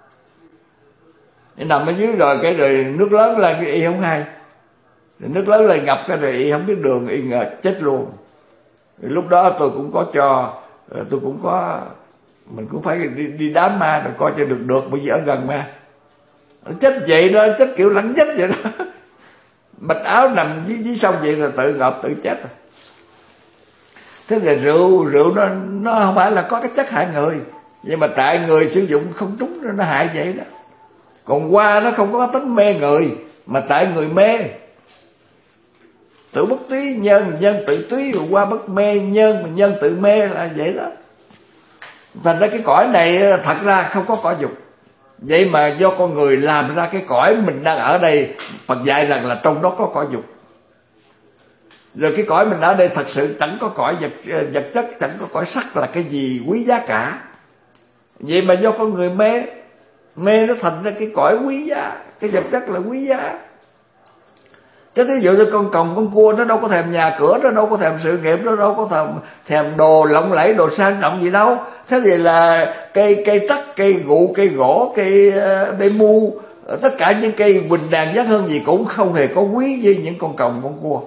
y nằm ở dưới rồi nước lớn lên cái y không hay, rồi nước lớn lên ngập cái rồi y không biết đường, y chết luôn. Rồi lúc đó tôi cũng có mình cũng phải đi đám ma rồi coi cho được, bởi vì ở gần ma. Nó chết vậy đó, chết kiểu lẳng chết vậy đó, bạch áo nằm dưới sông vậy rồi tự ngợp tự chết rồi. Thế là rượu nó không phải là có cái chất hại người, nhưng mà tại người sử dụng không trúng nó hại vậy đó. Còn hoa nó không có tính mê người, mà tại người mê. Tự bất túy nhân tự túy, rồi hoa bất mê nhân, mà nhân tự mê là vậy đó. Thành ra cái cõi này thật ra không có cõi dục. Vậy mà do con người làm ra cái cõi mình đang ở đây, Phật dạy rằng là trong đó có cõi dục. Rồi cái cõi mình ở đây thật sự chẳng có cõi vật chất, chẳng có cõi sắc là cái gì quý giá cả. Vậy mà do con người mê nó thành ra cái cõi quý giá, cái vật chất là quý giá. Chứ ví dụ như con còng con cua nó đâu có thèm nhà cửa, nó đâu có thèm sự nghiệp, nó đâu có thèm đồ lộng lẫy, đồ sang trọng gì đâu. Thế thì là cây trắc, cây gụ, cây gỗ, cây bê mu, tất cả những cây quỳnh đàn giác hương gì cũng không hề có quý với những con còng con cua.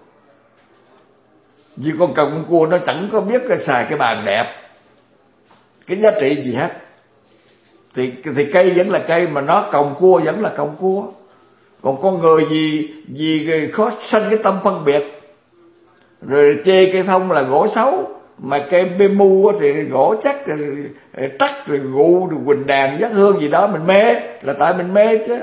Vì con còng con cua nó chẳng có biết xài cái bàn đẹp, cái giá trị gì hết. Thì cây vẫn là cây, mà nó còng cua vẫn là còng cua. Còn con người vì khó sanh cái tâm phân biệt, rồi chê cây thông là gỗ xấu, mà cây bê mu thì gỗ chắc, rồi trắc, rồi gụ, rồi quỳnh đàn giác hương gì đó mình mê, là tại mình mê chứ.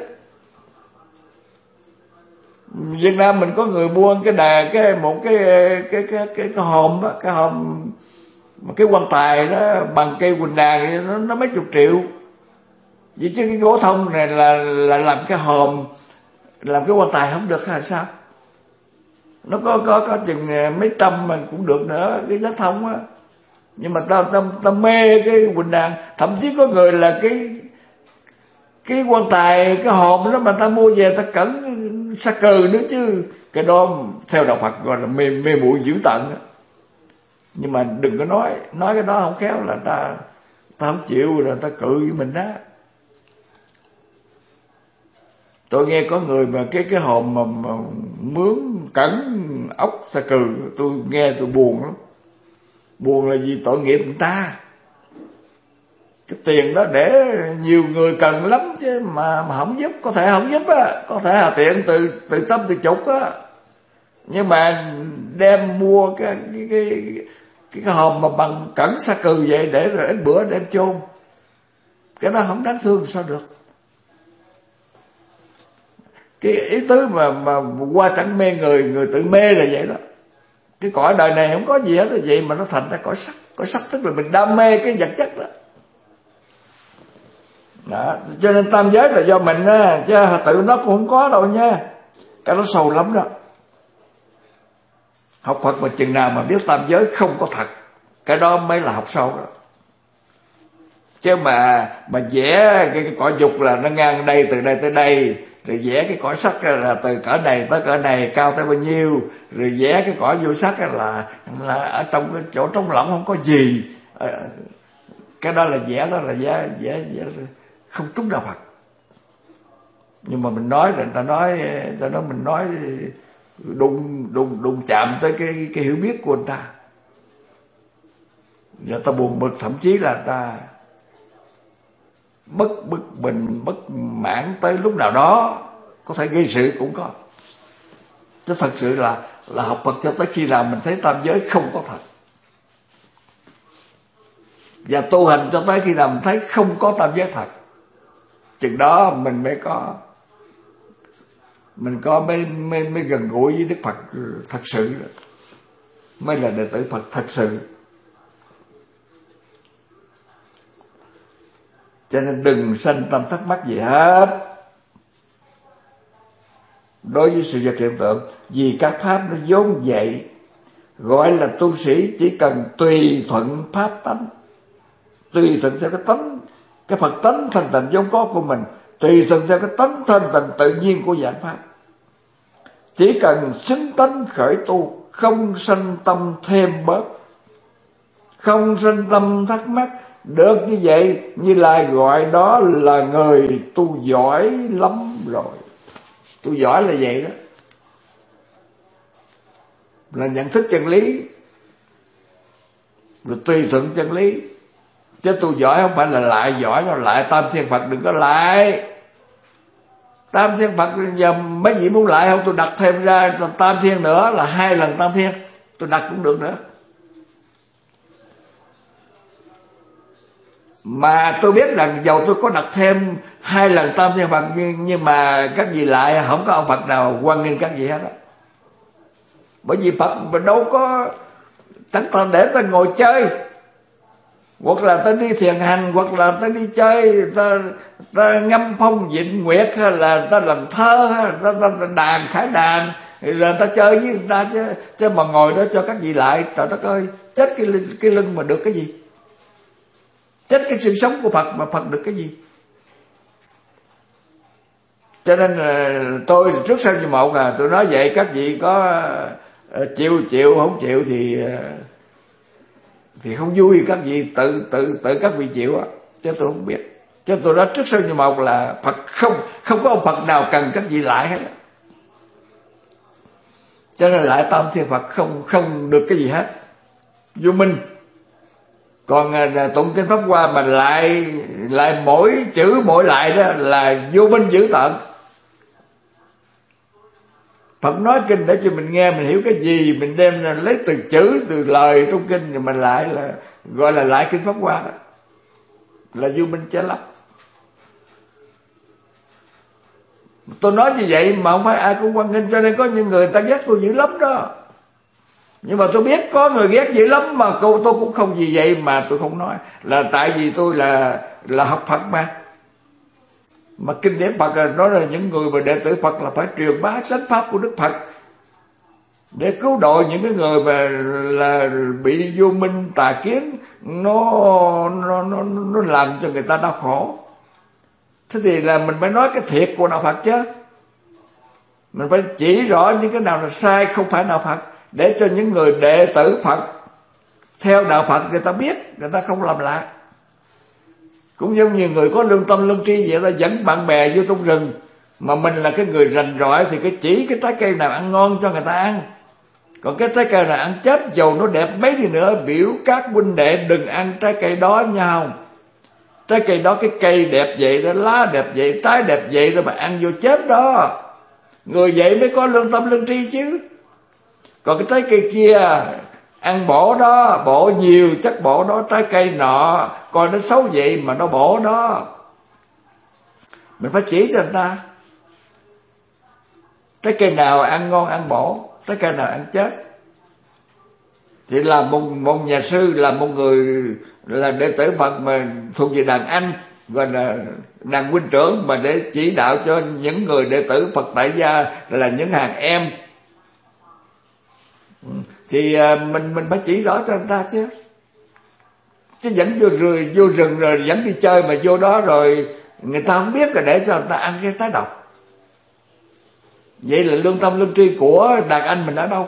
Việt Nam mình có người mua một cái hòm đó, cái quan tài đó bằng cây quỳnh đàn nó mấy chục triệu. Vậy chứ cái gỗ thông này là làm cái hòm, làm cái quan tài không được hay sao? Nó có chừng mấy trăm mà cũng được nữa, cái giá thông á. Nhưng mà ta mê cái quỳnh đàn. Thậm chí có người là cái quan tài, cái hòm đó mà ta mua về ta cẩn sa cừ nữa chứ. Cái đó theo đạo Phật gọi là mê muội dữ tận á. Nhưng mà đừng có nói cái đó không khéo là ta ta không chịu rồi ta cự với mình đó. Tôi nghe có người mà cái hòm mà mướn cẩn ốc sa cừ, tôi nghe tôi buồn lắm. Buồn là vì tội nghiệp người ta. Cái tiền đó để nhiều người cần lắm chứ mà không giúp, có thể không giúp á, có thể là tiện từ tâm từ chục á, nhưng mà đem mua cái hòm mà bằng cẩn sa cừ vậy để rồi ít bữa đem chôn, cái đó không đáng thương sao được. Cái ý tứ mà qua chẳng mê người tự mê là vậy đó. Cái cõi đời này không có gì hết là vậy mà nó thành ra cõi sắc. Cõi sắc tức là mình đam mê cái vật chất đó. Đó, cho nên tam giới là do mình á, chứ tự nó cũng không có đâu nha. Cái đó sâu lắm đó. Học Phật mà chừng nào mà biết tam giới không có thật, cái đó mới là học sâu đó. Chứ mà vẽ cái cõi dục là nó ngang đây, từ đây tới đây, rồi vẽ cái cõi sắc là từ cỡ này tới cỡ này, cao tới bao nhiêu, rồi vẽ cái cõi vô sắc là ở trong cái chỗ trống lỏng không có gì. Cái đó là vẽ, đó là vẽ không trúng đạo Phật. Nhưng mà mình nói rồi người ta nói mình nói đụng chạm tới cái hiểu biết của người ta, rồi ta buồn bực, thậm chí là ta bất bình, bất mãn tới lúc nào đó, có thể gây sự cũng có. Chứ thật sự là học Phật cho tới khi nào mình thấy tam giới không có thật, và tu hành cho tới khi nào mình thấy không có tam giới thật, chừng đó mình mới gần gũi với Đức Phật thật sự, mới là đệ tử Phật thật sự. Cho nên đừng sanh tâm thắc mắc gì hết đối với sự vật hiện tượng, vì các pháp nó vốn vậy. Gọi là tu sĩ chỉ cần tùy thuận pháp tánh, tùy thuận theo cái Phật tánh thanh tịnh vốn có của mình, tùy thuận theo cái tánh thanh tịnh tự nhiên của vạn pháp. Chỉ cần xứng tánh khởi tu, không sanh tâm thêm bớt, không sanh tâm thắc mắc, được như vậy Như Lai gọi đó là người tu giỏi lắm rồi. Tu giỏi là vậy đó, là nhận thức chân lý rồi tùy thuận chân lý. Chứ tu giỏi không phải là lại giỏi đâu. Lại tam thiên Phật đừng có lại. Tam thiên Phật giờ mấy vị muốn lại không, tôi đặt thêm ra tam thiên nữa là 2 lần tam thiên, tôi đặt cũng được nữa. Mà tôi biết rằng dầu tôi có đặt thêm 2 lần tam thiên Phật, nhưng mà các vị lại không có ông Phật nào hoan nghênh các vị hết đó. Bởi vì Phật mà đâu có chẳng toàn để ta ngồi chơi, hoặc là ta đi thiền hành, hoặc là ta đi chơi, ta ngâm phong vịnh nguyệt, hay là ta làm thơ, hay là ta đàn khải đàn, rồi ta chơi với người ta, chứ mà ngồi đó cho các vị lại, trời đất ơi, chết cái lưng mà được cái gì? Chết cái sự sống của Phật mà Phật được cái gì? Cho nên tôi trước sau như một tôi nói vậy, các vị có chịu không chịu thì không vui, các vị tự các vị chịu á, chứ tôi không biết. Chứ tôi nói trước sau như một là Phật không có ông Phật nào cần các vị lại hết. Cho nên lại tam thiên Phật không được cái gì hết, vô minh. Còn tụng kinh Pháp Hoa mà lại mỗi chữ mỗi lại đó là vô minh dữ tợn. Phật nói kinh để cho mình nghe, mình hiểu cái gì mình đem lấy từ chữ, từ lời trong kinh, rồi mình lại là gọi là lại kinh Pháp Hoa đó, là vô minh che lấp. Tôi nói như vậy mà không phải ai cũng hoan nghênh, cho nên có những người ta ghét tôi dữ lắm đó. Nhưng mà tôi biết có người ghét dữ lắm mà tôi cũng không vì vậy mà tôi không nói, là tại vì tôi là học Phật mà kinh điển Phật nói là những người mà đệ tử Phật là phải truyền bá chánh pháp của Đức Phật để cứu độ những cái người mà là bị vô minh tà kiến nó làm cho người ta đau khổ. Thế thì là mình phải nói cái thiệt của đạo Phật chứ, mình phải chỉ rõ những cái nào là sai không phải đạo Phật, để cho những người đệ tử Phật theo đạo Phật người ta biết, người ta không làm lại. Cũng giống như người có lương tâm lương tri vậy, là dẫn bạn bè vô trong rừng, mà mình là cái người rành rỗi thì cái chỉ cái trái cây nào ăn ngon cho người ta ăn. Còn cái trái cây nào ăn chết, dầu nó đẹp mấy đi nữa, biểu các huynh đệ đừng ăn trái cây đó nhau. Trái cây đó, cái cây đẹp vậy đó, lá đẹp vậy, trái đẹp vậy rồi mà ăn vô chết đó. Người vậy mới có lương tâm lương tri chứ. Còn cái trái cây kia ăn bổ đó, bổ nhiều chất bổ đó, trái cây nọ coi nó xấu vậy mà nó bổ đó. Mình phải chỉ cho người ta trái cây nào ăn ngon ăn bổ, trái cây nào ăn chết. Thì là một nhà sư, là một người là đệ tử Phật mà thuộc về đàn anh, gọi là đàn huynh trưởng, mà để chỉ đạo cho những người đệ tử Phật tại gia là những hàng em, thì mình phải chỉ rõ cho người ta chứ. Chứ dẫn vô rừng rồi dẫn đi chơi mà vô đó rồi người ta không biết, rồi để cho người ta ăn cái trái độc, vậy là lương tâm lương tri của đàn anh mình ở đâu?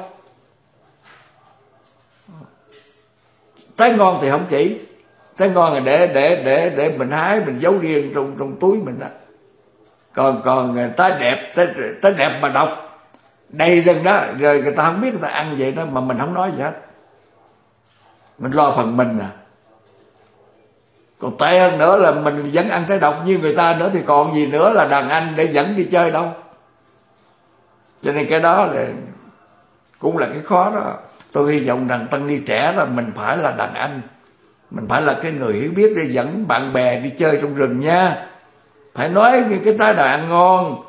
Trái ngon thì không chỉ, trái ngon là để mình hái, mình giấu riêng trong túi mình đó. Còn trái đẹp mà độc đầy rừng đó, rồi người ta không biết, người ta ăn vậy đó mà mình không nói gì hết, mình lo phần mình à. Còn tệ hơn nữa là mình vẫn ăn trái độc như người ta nữa, thì còn gì nữa là đàn anh để dẫn đi chơi đâu. Cho nên cái đó là cũng là cái khó đó. Tôi hy vọng rằng tăng ni trẻ là mình phải là đàn anh, mình phải là cái người hiểu biết để dẫn bạn bè đi chơi trong rừng nha. Phải nói cái trái nào ăn ngon,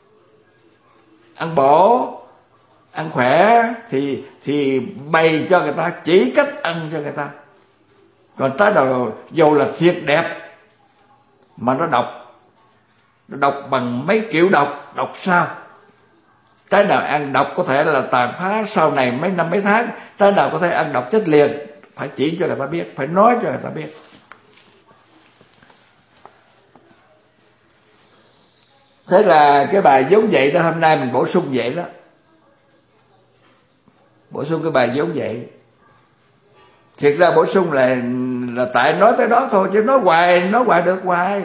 ăn bổ, ăn khỏe thì bày cho người ta, chỉ cách ăn cho người ta. Còn trái nào dầu là thiệt đẹp mà nó độc bằng mấy kiểu độc sao? Trái nào ăn độc có thể là tàn phá sau này mấy năm mấy tháng, trái nào có thể ăn độc chết liền. Phải chỉ cho người ta biết, phải nói cho người ta biết. Thế là cái bài giống vậy đó, hôm nay mình bổ sung vậy đó, bổ sung cái bài giống vậy. Thiệt ra bổ sung là tại nói tới đó thôi, chứ nói hoài được hoài.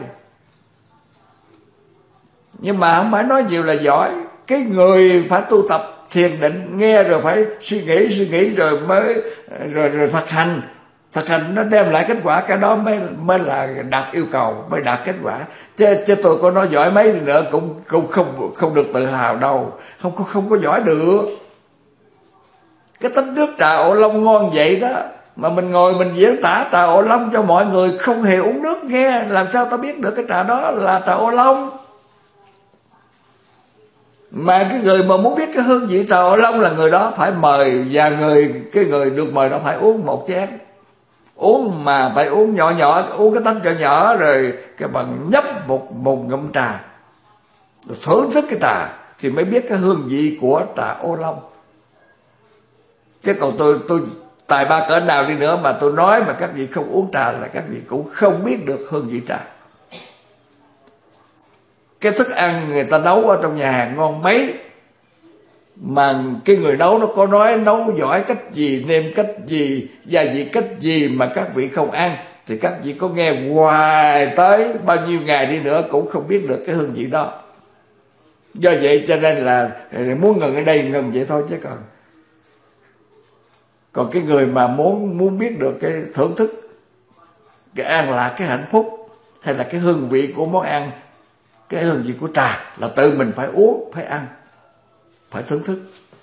Nhưng mà không phải nói nhiều là giỏi. Cái người phải tu tập thiền định, nghe rồi phải suy nghĩ rồi mới rồi thực hành nó đem lại kết quả, cái đó mới là đạt yêu cầu, mới đạt kết quả. Chứ tôi có nói giỏi mấy nữa cũng không được tự hào đâu, không có giỏi được. Cái tách nước trà Ô Long ngon vậy đó, mà mình ngồi mình diễn tả trà Ô Long cho mọi người không hề uống nước nghe, làm sao ta biết được cái trà đó là trà Ô Long? Mà cái người mà muốn biết cái hương vị trà Ô Long là người đó phải mời, và cái người được mời đó phải uống một chén. Uống mà phải uống nhỏ, uống cái tách nhỏ rồi cái bằng nhấp một ngụm trà, rồi thưởng thức cái trà thì mới biết cái hương vị của trà Ô Long. Chứ còn tôi tài ba cỡ nào đi nữa mà tôi nói mà các vị không uống trà là các vị cũng không biết được hương vị trà. Cái thức ăn người ta nấu ở trong nhà hàng ngon mấy, mà cái người nấu nó có nói nấu giỏi cách gì, nêm cách gì, gia vị cách gì mà các vị không ăn, thì các vị có nghe hoài tới bao nhiêu ngày đi nữa cũng không biết được cái hương vị đó. Do vậy cho nên là muốn ngừng ở đây ngừng vậy thôi, chứ còn cái người mà muốn biết được cái thưởng thức, cái an lạc, cái hạnh phúc, hay là cái hương vị của món ăn, cái hương vị của trà, là tự mình phải uống, phải ăn, phải thưởng thức.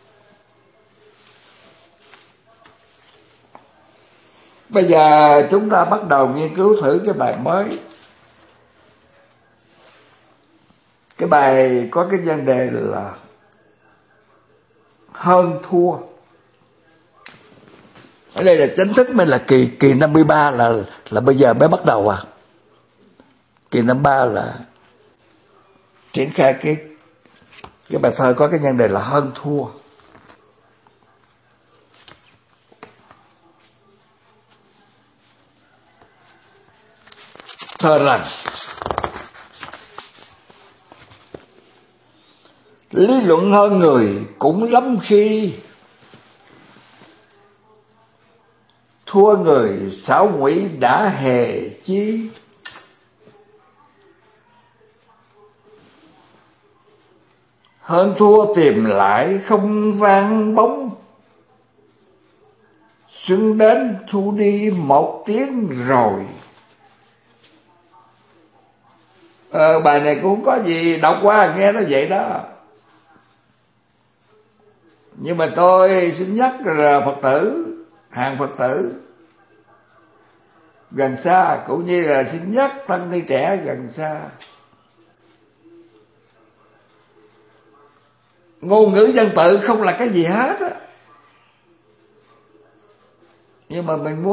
Bây giờ chúng ta bắt đầu nghiên cứu thử cái bài mới. Cái bài có cái vấn đề là hơn thua. Ở đây là chính thức mới là kỳ 53 là bây giờ mới bắt đầu à. Kỳ 53 là triển khai cái bài thơ có cái nhân đề là hơn thua. Thơ rằng lý luận hơn người cũng lắm khi, thua người xảo nguy đã hề chi. hơn thua tìm lại không vang bóng. Xuân đến thu đi một tiếng rồi. Bài này cũng không có gì, đọc qua nghe nó vậy đó. Nhưng mà tôi xin nhắc là Phật tử, hàng Phật tử gần xa, cũng như là xin nhắc thân ni trẻ gần xa, ngôn ngữ dân tự không là cái gì hết á. Nhưng mà mình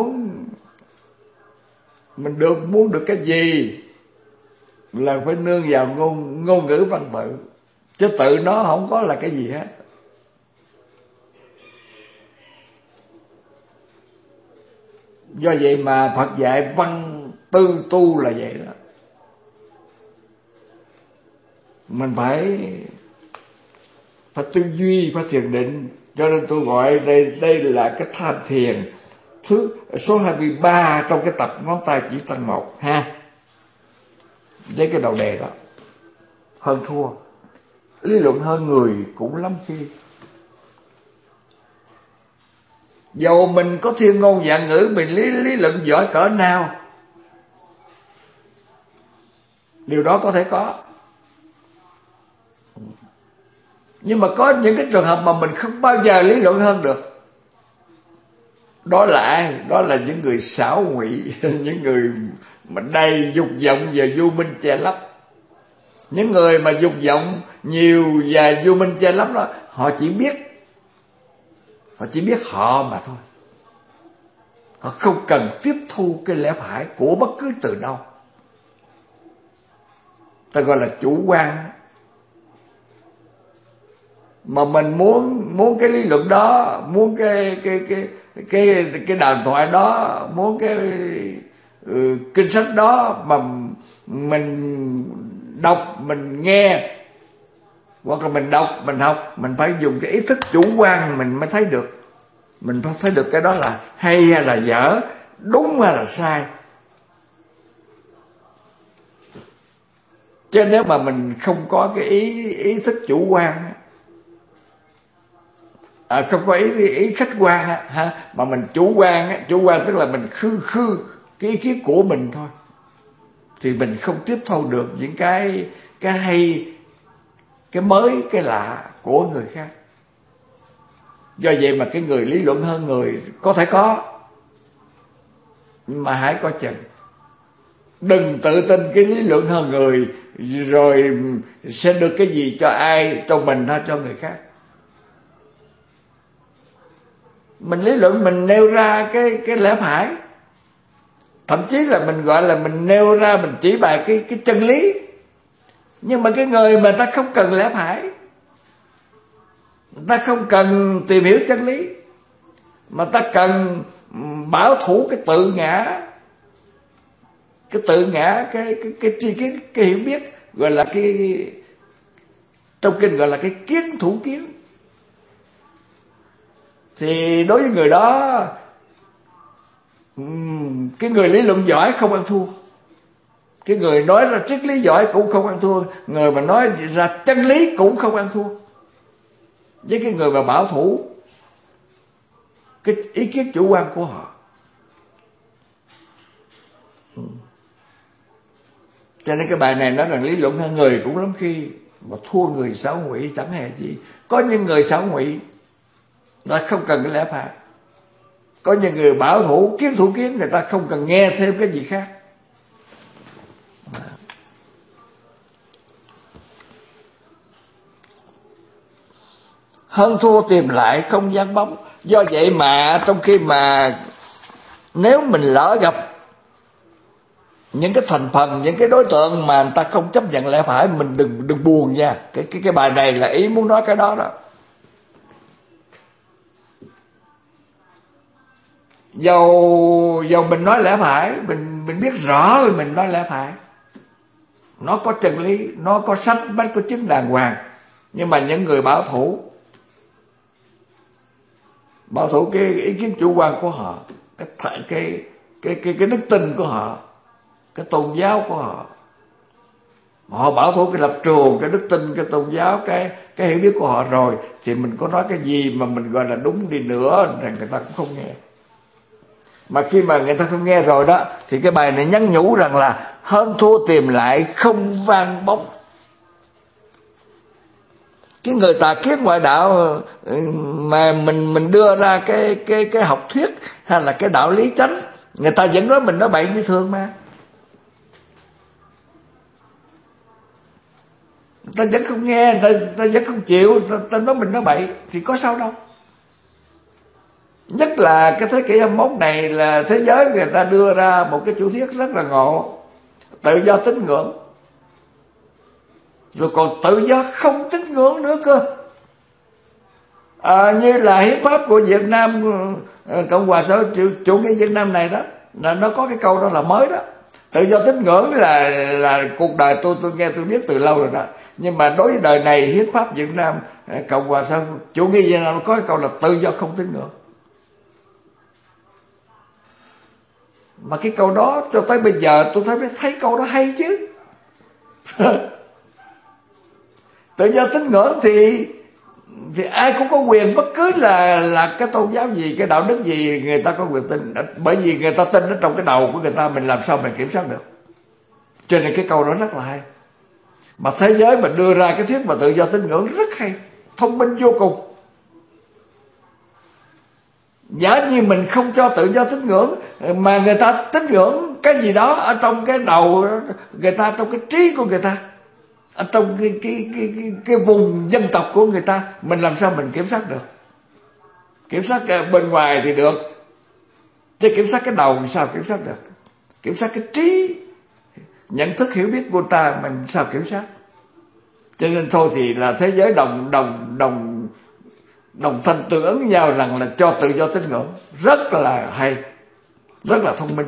muốn được cái gì là phải nương vào ngôn ngữ văn tự, chứ tự nó không có là cái gì hết. Do vậy mà Phật dạy văn tư tu là vậy đó. Mình phải tư duy, phải thiền định. Cho nên tôi gọi đây là cái tham thiền số 23 trong cái tập ngón tay chỉ tăng 1 ha. Với cái đầu đề đó, hơn thua, lý luận hơn người cũng lắm khi. Dầu mình có thiên ngôn vạn ngữ, mình lý luận giỏi cỡ nào, điều đó có thể có. Nhưng mà có những cái trường hợp mà mình không bao giờ lý luận hơn được. Đó là ai? Đó là những người xảo quyệt, những người mà đầy dục vọng và vô minh che lấp. Những người mà dục vọng nhiều và vô minh che lấp đó, họ chỉ biết họ mà thôi. Họ không cần tiếp thu cái lẽ phải của bất cứ từ đâu. Ta gọi là chủ quan. Mà mình muốn cái lý luận đó, muốn cái đàm thoại đó, muốn cái kinh sách đó mà mình đọc, mình nghe, hoặc là mình đọc, mình học, mình phải dùng cái ý thức chủ quan mình mới thấy được. Mình phải thấy được cái đó là hay hay là dở, đúng hay là sai. Chứ nếu mà mình không có cái ý thức chủ quan, không có ý khách quan ha, mà mình chủ quan tức là mình khư cái ý kiến của mình thôi, thì mình không tiếp thu được những cái hay, cái mới, cái lạ của người khác. Do vậy mà cái người lý luận hơn người có thể có, nhưng mà hãy coi chừng. Đừng tự tin cái lý luận hơn người rồi sẽ được cái gì cho ai, cho mình hay cho người khác. Mình lý luận, mình nêu ra cái lẽ phải, thậm chí là mình gọi là mình nêu ra, mình chỉ bài cái chân lý. Nhưng mà cái người mà ta không cần lẽ phải, ta không cần tìm hiểu chân lý, mà ta cần bảo thủ cái tự ngã, cái tri kiến, cái hiểu biết, gọi là trong kinh gọi là cái kiến thủ kiến. Thì đối với người đó, cái người lý luận giỏi không ăn thua, cái người nói ra triết lý giỏi cũng không ăn thua, người mà nói ra chân lý cũng không ăn thua với cái người mà bảo thủ cái ý kiến chủ quan của họ. Cho nên cái bài này nói rằng lý luận hơn người cũng lắm khi, mà thua người xảo ngụy chẳng hề gì. Có những người xảo ngụy ta không cần cái lẽ phải, có những người bảo thủ kiến thủ kiến, người ta không cần nghe thêm cái gì khác. Hơn thua tìm lại không vang bóng. Do vậy mà trong khi mà nếu mình lỡ gặp những cái thành phần, những cái đối tượng mà người ta không chấp nhận lẽ phải, mình đừng buồn nha. Cái bài này là ý muốn nói cái đó đó. Dầu mình nói lẽ phải, mình biết rõ rồi mình nói lẽ phải, nó có chân lý, nó có sách bách, có chứng đàng hoàng. Nhưng mà những người bảo thủ cái ý kiến chủ quan của họ, cái đức tin của họ, cái tôn giáo của họ, Họ bảo thủ cái lập trường, cái đức tin, cái tôn giáo, cái hiểu biết của họ rồi, thì mình có nói cái gì mà mình gọi là đúng đi nữa rằng người ta cũng không nghe. Mà khi mà người ta không nghe rồi đó, thì cái bài này nhắn nhủ rằng là hơn thua tìm lại không vang bóng. Cái người tà kiến ngoại đạo mà mình đưa ra cái học thuyết hay là cái đạo lý chánh, người ta vẫn nói mình nói bậy như thường mà. Ta vẫn không nghe, ta vẫn không chịu, ta nói mình nói bậy thì có sao đâu. Nhất là cái thế kỷ 21 này là thế giới người ta đưa ra một cái chủ thuyết rất là ngộ, tự do tín ngưỡng, rồi còn tự do không tín ngưỡng nữa cơ. Như là hiến pháp của Việt Nam, Cộng hòa xã hội chủ nghĩa Việt Nam này đó, là nó có cái câu đó là mới đó. Tự do tín ngưỡng là cuộc đời tôi nghe tôi biết từ lâu rồi đó. Nhưng mà đối với đời này, hiến pháp Việt Nam Cộng hòa xã hội chủ nghĩa Việt Nam có cái câu là tự do không tín ngưỡng. Mà cái câu đó cho tới bây giờ tôi thấy câu đó hay chứ. Tự do tín ngưỡng thì ai cũng có quyền, bất cứ là cái tôn giáo gì, cái đạo đức gì người ta có quyền tin, bởi vì người ta tin ở trong cái đầu của người ta, mình làm sao mình kiểm soát được. Cho nên cái câu đó rất là hay. Mà thế giới mà đưa ra cái thuyết mà tự do tín ngưỡng rất hay, thông minh vô cùng. Giả như mình không cho tự do tín ngưỡng, mà người ta tín ngưỡng cái gì đó ở trong cái đầu người ta, trong cái trí của người ta, ở trong cái vùng dân tộc của người ta, mình làm sao mình kiểm soát được? Kiểm soát bên ngoài thì được, chứ kiểm soát cái đầu sao kiểm soát được? Kiểm soát cái trí, nhận thức hiểu biết của ta mình sao kiểm soát? Cho nên thôi thì là thế giới đồng thanh tương ứng với nhau rằng là cho tự do tín ngưỡng, rất là hay, rất là thông minh.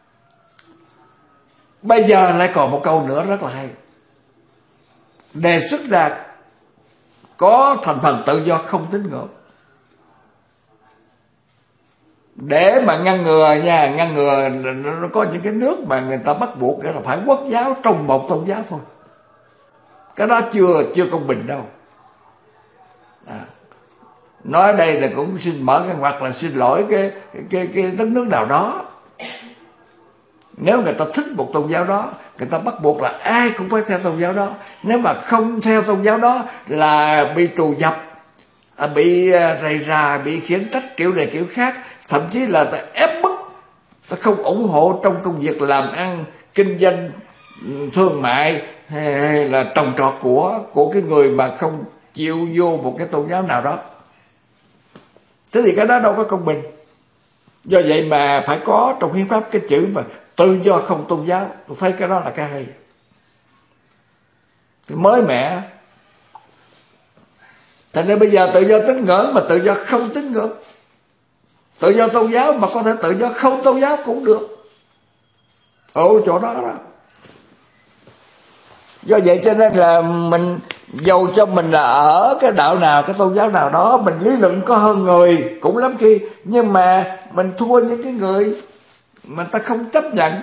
Bây giờ lại còn một câu nữa rất là hay, đề xuất ra có thành phần tự do không tín ngưỡng, để mà ngăn ngừa nha, ngăn ngừa. Nó có những cái nước mà người ta bắt buộc là phải quốc giáo trong một tôn giáo thôi, cái đó chưa công bình đâu. Nói ở đây là cũng xin mở cái ngoặt là xin lỗi cái đất nước nào đó. Nếu người ta thích một tôn giáo đó, người ta bắt buộc là ai cũng phải theo tôn giáo đó. Nếu mà không theo tôn giáo đó là bị trù dập, bị rầy rà, bị khiển trách kiểu này kiểu khác, thậm chí là ta ép bức, ta không ủng hộ trong công việc làm ăn, kinh doanh, thương mại hay là trồng trọt của cái người mà không chịu vô một cái tôn giáo nào đó. Thế thì cái đó đâu có công bình. Do vậy mà phải có trong hiến pháp cái chữ mà tự do không tôn giáo. Tôi thấy cái đó là cái hay, cái mới mẻ. Thành ra bây giờ tự do tín ngưỡng mà tự do không tín ngưỡng, tự do tôn giáo mà có thể tự do không tôn giáo cũng được, ở chỗ đó đó. Do vậy cho nên là mình, dầu cho mình là ở cái đạo nào, cái tôn giáo nào đó, mình lý luận có hơn người cũng lắm khi, nhưng mà mình thua những cái người mà ta không chấp nhận,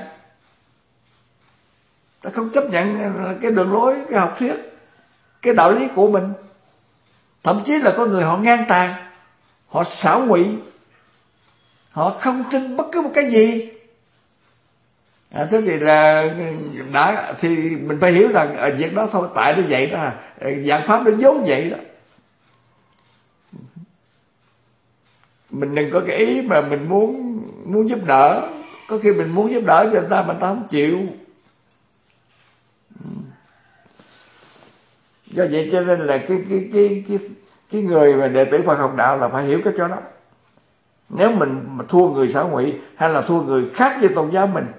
ta không chấp nhận cái đường lối, cái học thuyết, cái đạo lý của mình. Thậm chí là có người họ ngang tàn, họ xảo ngụy, họ không tin bất cứ một cái gì. Thế thì là thì mình phải hiểu rằng ở việc đó thôi, tại nó vậy đó, dạng pháp nó vốn vậy đó. Mình đừng có cái ý mà mình muốn giúp đỡ. Có khi mình muốn giúp đỡ cho người ta mà người ta không chịu. Do vậy cho nên là cái người mà đệ tử Phật học đạo là phải hiểu cái chỗ đó. Nếu mình mà thua người xảo ngụy, hay là thua người khác với tôn giáo mình,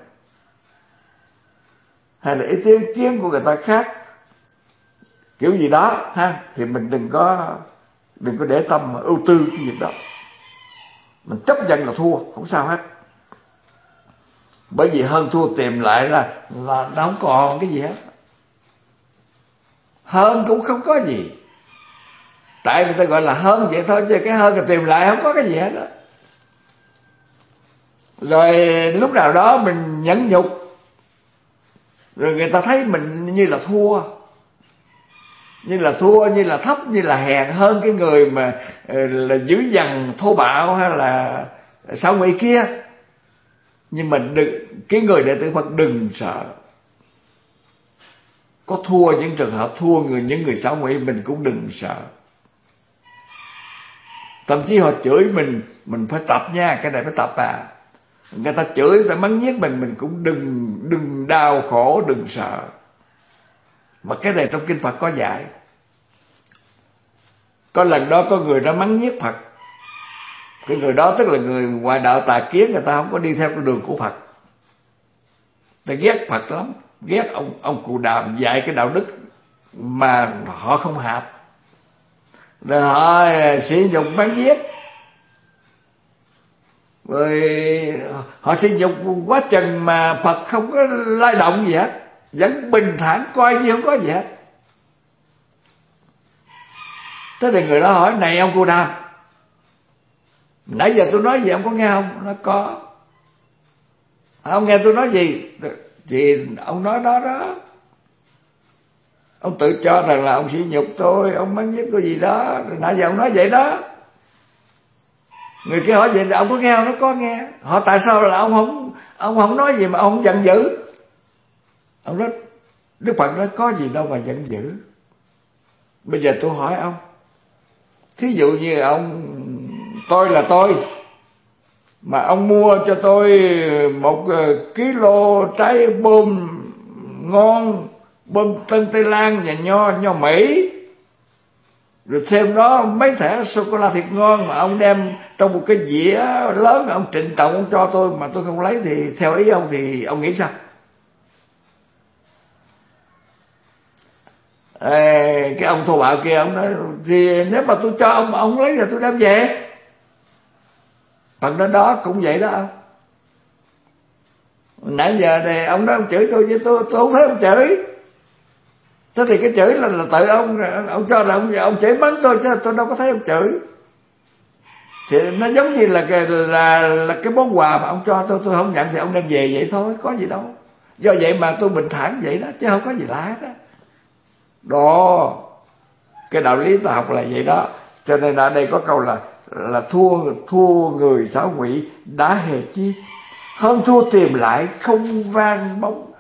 hay là ý kiến của người ta khác kiểu gì đó ha, thì mình đừng có để tâm mà ưu tư cái việc đó. Mình chấp nhận là thua không sao hết, bởi vì hơn thua tìm lại là nó không còn cái gì hết. Hơn cũng không có gì, tại người ta gọi là hơn vậy thôi, chứ cái hơn là tìm lại không có cái gì hết đó. Rồi lúc nào đó mình nhẫn nhục, rồi người ta thấy mình như là thua, như là thấp, như là hèn hơn cái người mà là dữ dằn thô bạo hay là xảo quyệt kia. Nhưng mà cái người đệ tử Phật đừng sợ. Có thua những trường hợp thua những người xảo quyệt mình cũng đừng sợ. Thậm chí họ chửi mình phải tập nha, cái này phải tập à. Người ta chửi, người ta mắng nhiếc mình cũng đừng đau khổ, đừng sợ. Mà cái này trong kinh Phật có dạy. Có lần đó có người đã mắng nhiếc Phật. Cái người đó tức là người ngoại đạo tà kiến, người ta không có đi theo con đường của Phật. Ta ghét Phật lắm, ghét ông Cụ Đàm dạy cái đạo đức mà họ không hợp. Rồi họ sử dụng mắng nhiếc, rồi họ sử dụng quá chừng mà Phật không có lay động gì hết, vẫn bình thản coi như không có gì hết. Thế thì người đó hỏi: này ông Cụ Đàm, nãy giờ tôi nói gì ông có nghe không? Nó có. Ông nghe tôi nói gì? Thì ông nói đó đó. Ông tự cho rằng là ông sỉ nhục tôi, ông mắng nhiếc tôi gì đó, nãy giờ ông nói vậy đó. Người kia hỏi vậy ông có nghe không? Nó có nghe. Họ tại sao là ông không nói gì mà ông không giận dữ? Ông nói: Đức Phật nói có gì đâu mà giận dữ. Bây giờ tôi hỏi ông, thí dụ như tôi là tôi, mà ông mua cho tôi 1 kilo trái bom ngon, bom Tân Tây Lan và nho Mỹ, rồi thêm đó mấy thẻ sô-cô-la thịt ngon, mà ông đem trong một cái dĩa lớn, ông trịnh trọng ông cho tôi mà tôi không lấy, thì theo ý ông thì ông nghĩ sao? Cái ông thô bạo kia ông nói: thì nếu mà tôi cho ông lấy là tôi đem về. Phần đó cũng vậy đó ông. Nãy giờ này ông nói ông chửi tôi chứ tôi không thấy ông chửi. Thế thì cái chửi là tự ông cho là ông chửi mắng tôi, chứ tôi đâu có thấy ông chửi. Thì nó giống như là cái món quà mà ông cho tôi không nhận thì ông đem về vậy thôi, có gì đâu. Do vậy mà tôi bình thản vậy đó, chứ không có gì lạ hết đó. Đó, cái đạo lý ta học là vậy đó. Cho nên ở đây có câu là thua người xảo quyệt đã hề chi, hơn thua tìm lại không vang bóng.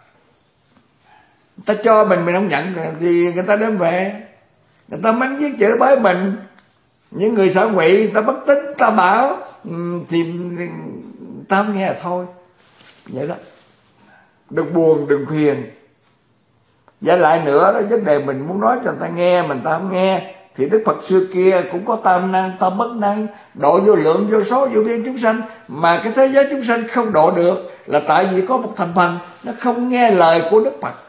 Ta cho mình không nhận thì người ta đem về, người ta mắng giết chửi bới mình. Những người xảo quyệt ta bất tín ta bảo thì ta không nghe là thôi. Vậy đó, đừng buồn đừng phiền. Và lại nữa đó, vấn đề mình muốn nói cho người ta nghe mình ta không nghe, thì Đức Phật xưa kia cũng có tam năng tam bất năng, độ vô lượng vô số vô biên chúng sanh. Mà cái thế giới chúng sanh không độ được là tại vì có một thành phần nó không nghe lời của Đức Phật.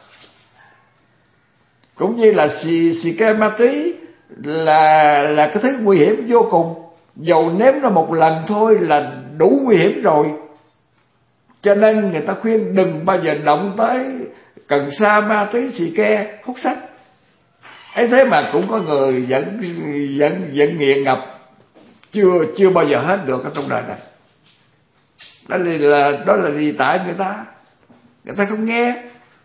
Cũng như là xì ke ma túy là cái thứ nguy hiểm vô cùng. Dầu nếm nó một lần thôi là đủ nguy hiểm rồi. Cho nên người ta khuyên đừng bao giờ động tới cần sa, ma túy, xì ke, hút sách. ấy thế mà cũng có người vẫn nghiện ngập chưa bao giờ hết được ở trong đời này. Đó là gì? Tại người ta không nghe.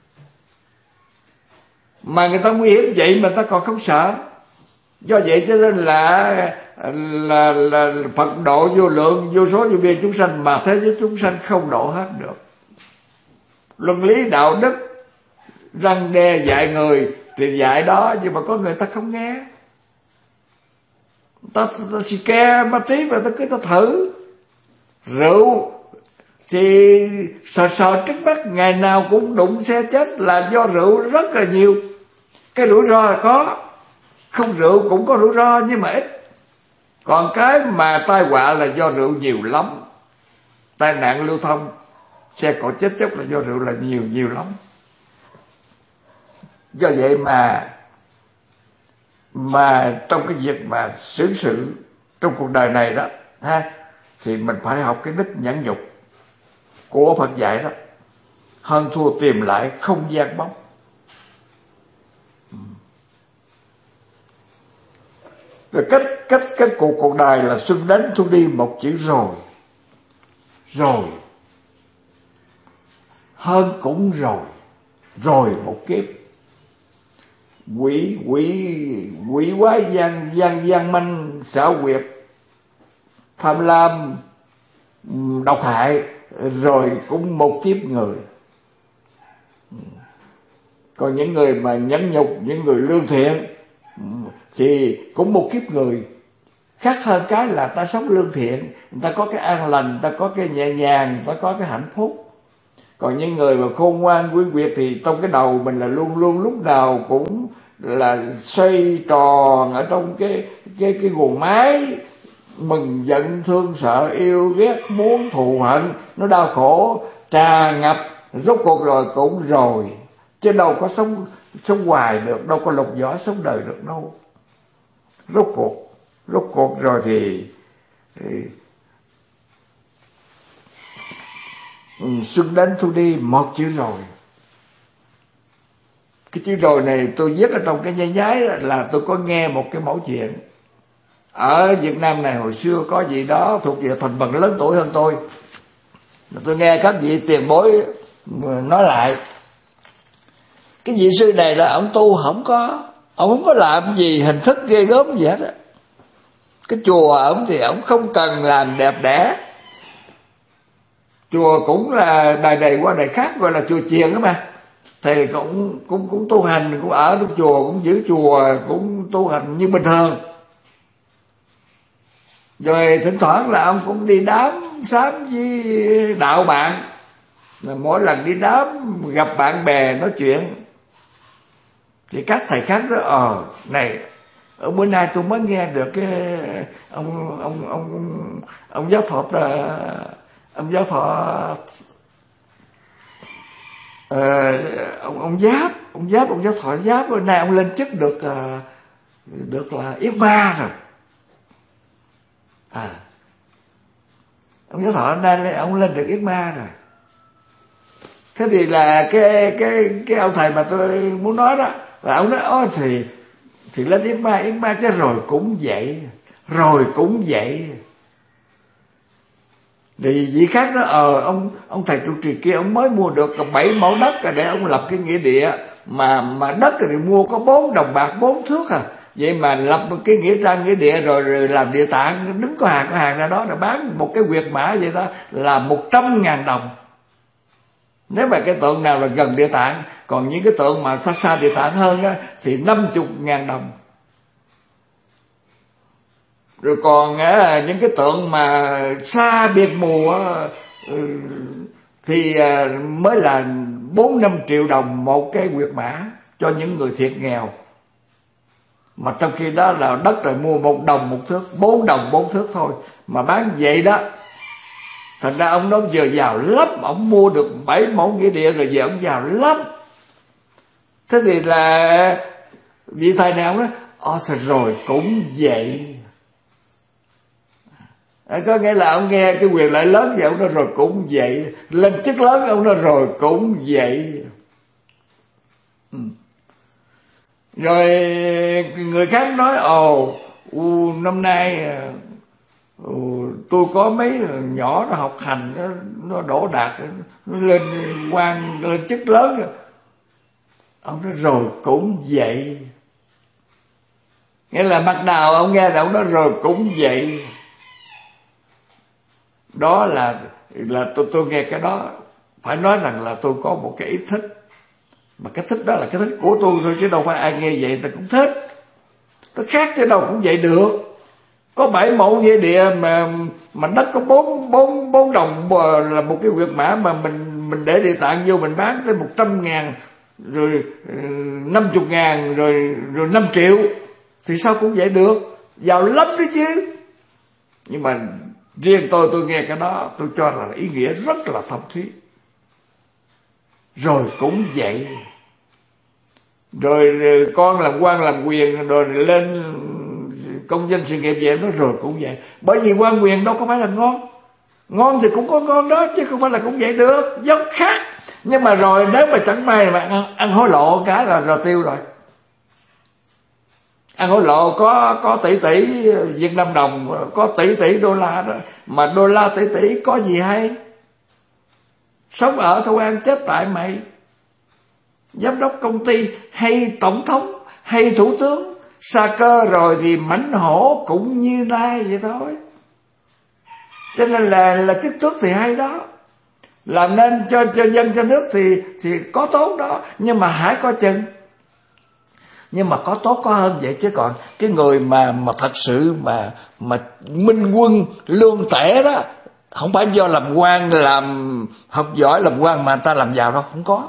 Mà người ta nguy hiểm vậy mà ta còn không sợ. Do vậy cho nên là Phật độ vô lượng vô số vô biên chúng sanh, mà thế giới chúng sanh không độ hết được. Luân lý đạo đức răn đe dạy người thì dạy đó, nhưng mà có người ta không nghe. Ta xì ke ma túy mà ta cứ ta thử. Rượu thì sợ trước mắt ngày nào cũng đụng xe chết là do rượu rất là nhiều. Cái rủi ro là có, không rượu cũng có rủi ro nhưng mà ít. Còn cái mà tai họa là do rượu nhiều lắm. Tai nạn lưu thông, xe cộ chết chóc là do rượu là nhiều lắm. Do vậy mà trong cái việc mà xử sự trong cuộc đời này đó thì mình phải học cái đức nhẫn nhục của Phật dạy đó, hơn thua tìm lại không gian bóng. Rồi cách cuộc đời là xuân đến thu đi một chữ rồi hơn cũng rồi. rồi một kiếp. Quỷ quái gian manh xảo quyệt, tham lam, độc hại, rồi cũng một kiếp người. Còn những người mà nhẫn nhục, những người lương thiện thì cũng một kiếp người. Khác hơn cái là ta sống lương thiện, người ta có cái an lành, người ta có cái nhẹ nhàng, người ta có cái hạnh phúc. Còn những người mà khôn ngoan quý quyệt thì trong cái đầu mình là luôn luôn lúc nào cũng là xoay tròn ở trong cái guồng máy mừng giận thương sợ yêu ghét muốn thù hận, nó đau khổ tràn ngập, rốt cuộc rồi cũng rồi, chứ đâu có sống hoài được, đâu có lục võ sống đời được đâu. Rốt cuộc rồi thì xuân đến thu đi, một chữ rồi. Cái chữ rồi này tôi viết ở trong cái giấy nhái là tôi có nghe một cái mẫu chuyện. Ở Việt Nam này hồi xưa có gì đó thuộc về thành phần lớn tuổi hơn tôi nghe các vị tiền bối nói lại. Cái vị sư này là ông tu ông không có làm gì hình thức ghê gớm gì hết á. Cái chùa ông thì ông không cần làm đẹp đẽ. Chùa cũng là đời này qua đời khác, gọi là chùa chiền đó mà. Thầy cũng tu hành, cũng ở trong chùa, cũng giữ chùa, cũng tu hành như bình thường. Rồi thỉnh thoảng là ông cũng đi đám sám với đạo bạn. Mỗi lần đi đám gặp bạn bè nói chuyện thì các thầy khác nói này, ở bữa nay tôi mới nghe được cái ông giáo thọ ông giáo thọ Giáp bữa nay ông lên chức được là Yết Ma rồi. Ông giáo thọ nay ông lên được Yết Ma rồi. Thế thì là cái ông thầy mà tôi muốn nói đó là ông nói thì lên Yết Ma chứ rồi cũng vậy. Thì vị khác nói ông thầy trụ trì kia ông mới mua được 7 mẫu đất để ông lập cái nghĩa địa, mà đất thì mua có 4 đồng bạc 4 thước à. Vậy mà lập một cái nghĩa trang nghĩa địa rồi làm địa tạng, đứng có hàng ra đó rồi bán một cái huyệt mã vậy đó là 100.000 đồng. Nếu mà cái tượng nào là gần địa tạng, còn những cái tượng mà xa địa tạng hơn đó, thì 50.000 đồng. Rồi còn những cái tượng mà xa biệt mù thì mới là 4-5 triệu đồng một cái huyệt mã cho những người thiệt nghèo. Mà trong khi đó là đất rồi mua 1 đồng 1 thước, 4 đồng 4 thước thôi mà bán vậy đó. Thành ra ông đó vừa giàu lắm, ông mua được 7 mẫu nghĩa địa rồi về ông giàu lắm. Thế thì là vị thầy nào đó thôi rồi cũng vậy. Có nghĩa là ông nghe cái quyền lợi lớn vậy, ông nói rồi cũng vậy. Lên chức lớn ông nói rồi cũng vậy. Rồi người khác nói năm nay tôi có mấy nhỏ nó học hành nó đỗ đạt, nó lên quan lên chức lớn rồi. Ông nói rồi cũng vậy. Nghĩa là mặt nào ông nghe là ông nói rồi cũng vậy. Đó là tôi nghe cái đó phải nói rằng là tôi có một cái ý thích, mà cái thích đó là cái thích của tôi thôi, chứ đâu phải ai nghe vậy ta cũng thích. Nó khác chứ đâu cũng vậy được. Có 7 mẫu nghĩa địa mà đất có 4 đồng là một cái huyệt mã, mà mình để địa tạng vô mình bán tới 100.000 rồi 50.000 rồi 5 triệu thì sao cũng vậy được, giàu lắm đấy chứ. Nhưng mà riêng tôi nghe cái đó tôi cho là ý nghĩa rất là thâm thúy. Rồi cũng vậy. Rồi con làm quan làm quyền rồi lên công danh sự nghiệp vậy, nó rồi cũng vậy. Bởi vì quan quyền đâu có phải là ngon thì cũng có ngon đó, chứ không phải là cũng vậy được, dốc khác. Nhưng mà rồi nếu mà chẳng may mà ăn hối lộ cái là rồi tiêu rồi. Ăn hối lộ có tỷ Việt Nam đồng, có tỷ đô la đó, mà đô la tỷ có gì hay. Sống ở Công an chết tại mày. giám đốc công ty hay tổng thống hay thủ tướng. Sa cơ rồi thì mãnh hổ cũng như nai vậy thôi. Cho nên là chức tước thì hay đó, làm nên cho dân cho nước thì có tốt đó, nhưng mà hãy coi chừng. Nhưng mà có tốt có hơn vậy, chứ còn cái người mà thật sự mà minh quân lương tể đó, không phải do làm quan, làm học giỏi làm quan mà ta làm giàu đâu, không có.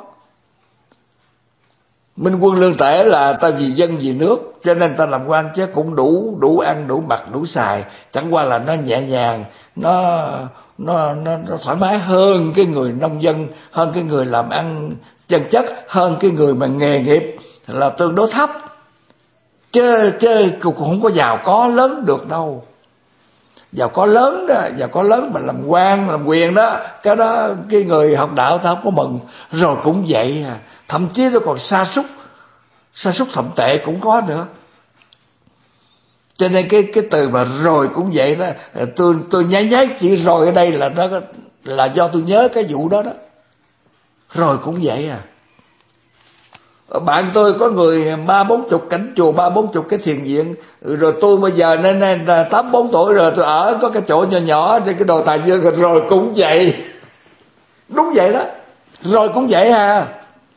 Minh quân lương tể là ta vì dân vì nước, cho nên ta làm quan, chứ cũng đủ ăn đủ mặc đủ xài, chẳng qua là nó nhẹ nhàng, nó thoải mái hơn cái người nông dân, hơn cái người làm ăn chân chất, hơn cái người mà nghề nghiệp là tương đối thấp, chứ cũng không có giàu có lớn được đâu. Giàu có lớn đó, giàu có lớn mà làm quan làm quyền đó, cái đó cái người học đạo ta không có mừng. Rồi cũng vậy à, thậm chí nó còn sa sút thậm tệ cũng có nữa. Cho nên cái từ mà rồi cũng vậy đó, tôi nháy chỉ rồi ở đây là nó là do tôi nhớ cái vụ đó đó. Rồi cũng vậy à. Bạn tôi có người 30-40 cảnh chùa, 30-40 cái thiền viện, rồi tôi bây giờ nên 8-4 tuổi rồi, tôi ở có cái chỗ nhỏ trên cái đồi Tài Dương. Rồi cũng vậy. Đúng vậy đó, rồi cũng vậy ha.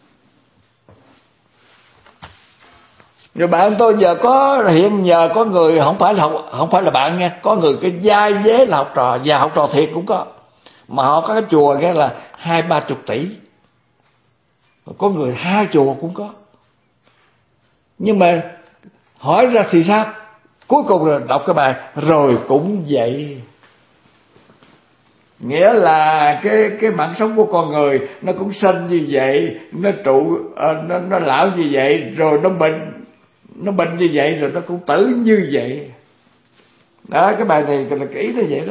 Rồi bạn tôi giờ hiện nhờ có người không phải là bạn nha, có người cái vai vế là học trò, và học trò thiệt cũng có, mà họ có cái chùa cái là 20-30 tỷ, có người 2 chùa cũng có. Nhưng mà hỏi ra thì sao? Cuối cùng là đọc cái bài rồi cũng vậy. Nghĩa là cái mạng sống của con người nó cũng sinh như vậy, nó trụ nó lão như vậy, rồi nó bệnh như vậy, rồi nó cũng tử như vậy. Đó, cái bài này là cái ý nó vậy đó.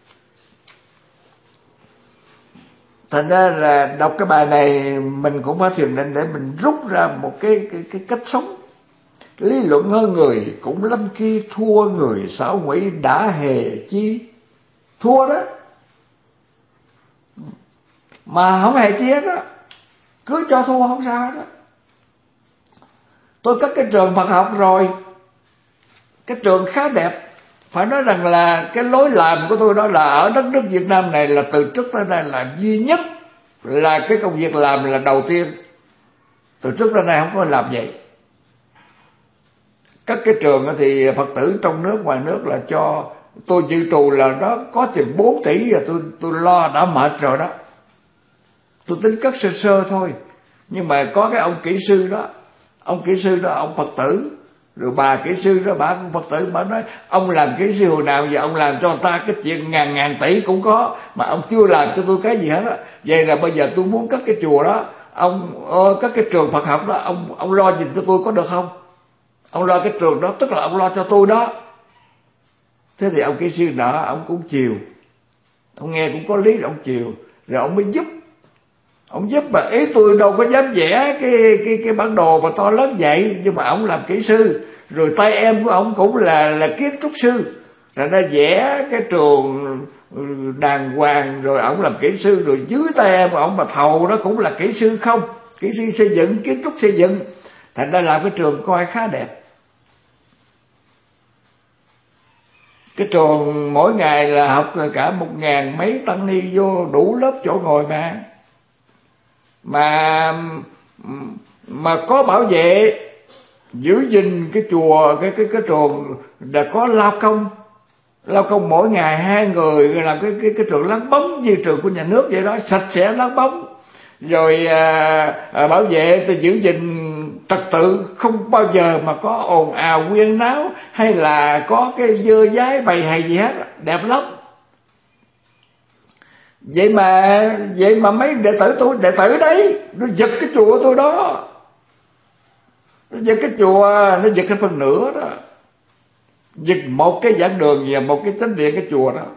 Thành ra là đọc cái bài này mình cũng phải thiền định để mình rút ra một cái cách sống. Lý luận hơn người cũng lâm khi thua người, xảo quỷ đã hề chi. Thua đó, mà không hề chi hết đó, cứ cho thua không sao hết đó. Tôi cất cái trường Phật học rồi, cái trường khá đẹp. Phải nói rằng là cái lối làm của tôi đó là ở đất nước Việt Nam này là từ trước tới nay là duy nhất, là cái công việc làm là đầu tiên. Từ trước tới nay không có làm vậy. Các cái trường thì Phật tử trong nước ngoài nước là cho tôi dự trù là nó có chừng 4 tỷ rồi, tôi lo đã mệt rồi đó. Tôi tính cất sơ sơ thôi. Nhưng mà có cái ông kỹ sư đó, ông Phật tử, rồi bà kỹ sư đó, bà cũng Phật tử, bà nói ông làm kỹ sư hồi nào giờ ông làm cho người ta cái chuyện ngàn tỷ cũng có, mà ông chưa làm cho tôi cái gì hết á. Vậy là bây giờ tôi muốn cất cái chùa đó, ông cất cái trường Phật học đó, ông lo giùm cho tôi có được không? Ông lo cái trường đó, tức là ông lo cho tôi đó. Thế thì ông kỹ sư nọ ông cũng chiều, ông nghe cũng có lý rồi ông chiều, rồi ông mới giúp. Ông giúp mà ý tôi đâu có dám vẽ cái bản đồ mà to lớn vậy, nhưng mà ông làm kỹ sư, rồi tay em của ông cũng là kiến trúc sư, rồi nó vẽ cái trường đàng hoàng, rồi ông làm kỹ sư, rồi dưới tay em của ông mà thầu đó cũng là kỹ sư không, kỹ sư xây dựng, kiến trúc xây dựng. Thành ra làm cái trường coi khá đẹp. Cái trường mỗi ngày là học cả 1000 mấy tăng ni vô, đủ lớp chỗ ngồi mà có bảo vệ giữ gìn cái chùa, cái trường là có lao công mỗi ngày 2 người làm cái trường láng bóng như trường của nhà nước vậy đó, sạch sẽ láng bóng. Rồi bảo vệ thì giữ gìn trật tự, không bao giờ mà có ồn ào huyên náo hay là có cái dơ dái bày hay gì hết, đẹp lắm. Vậy mà mấy đệ tử đấy nó giật cái chùa tôi đó, nó giật cái chùa, nó giật cái phần nửa đó, giật một cái giảng đường và một cái chánh điện cái chùa đó.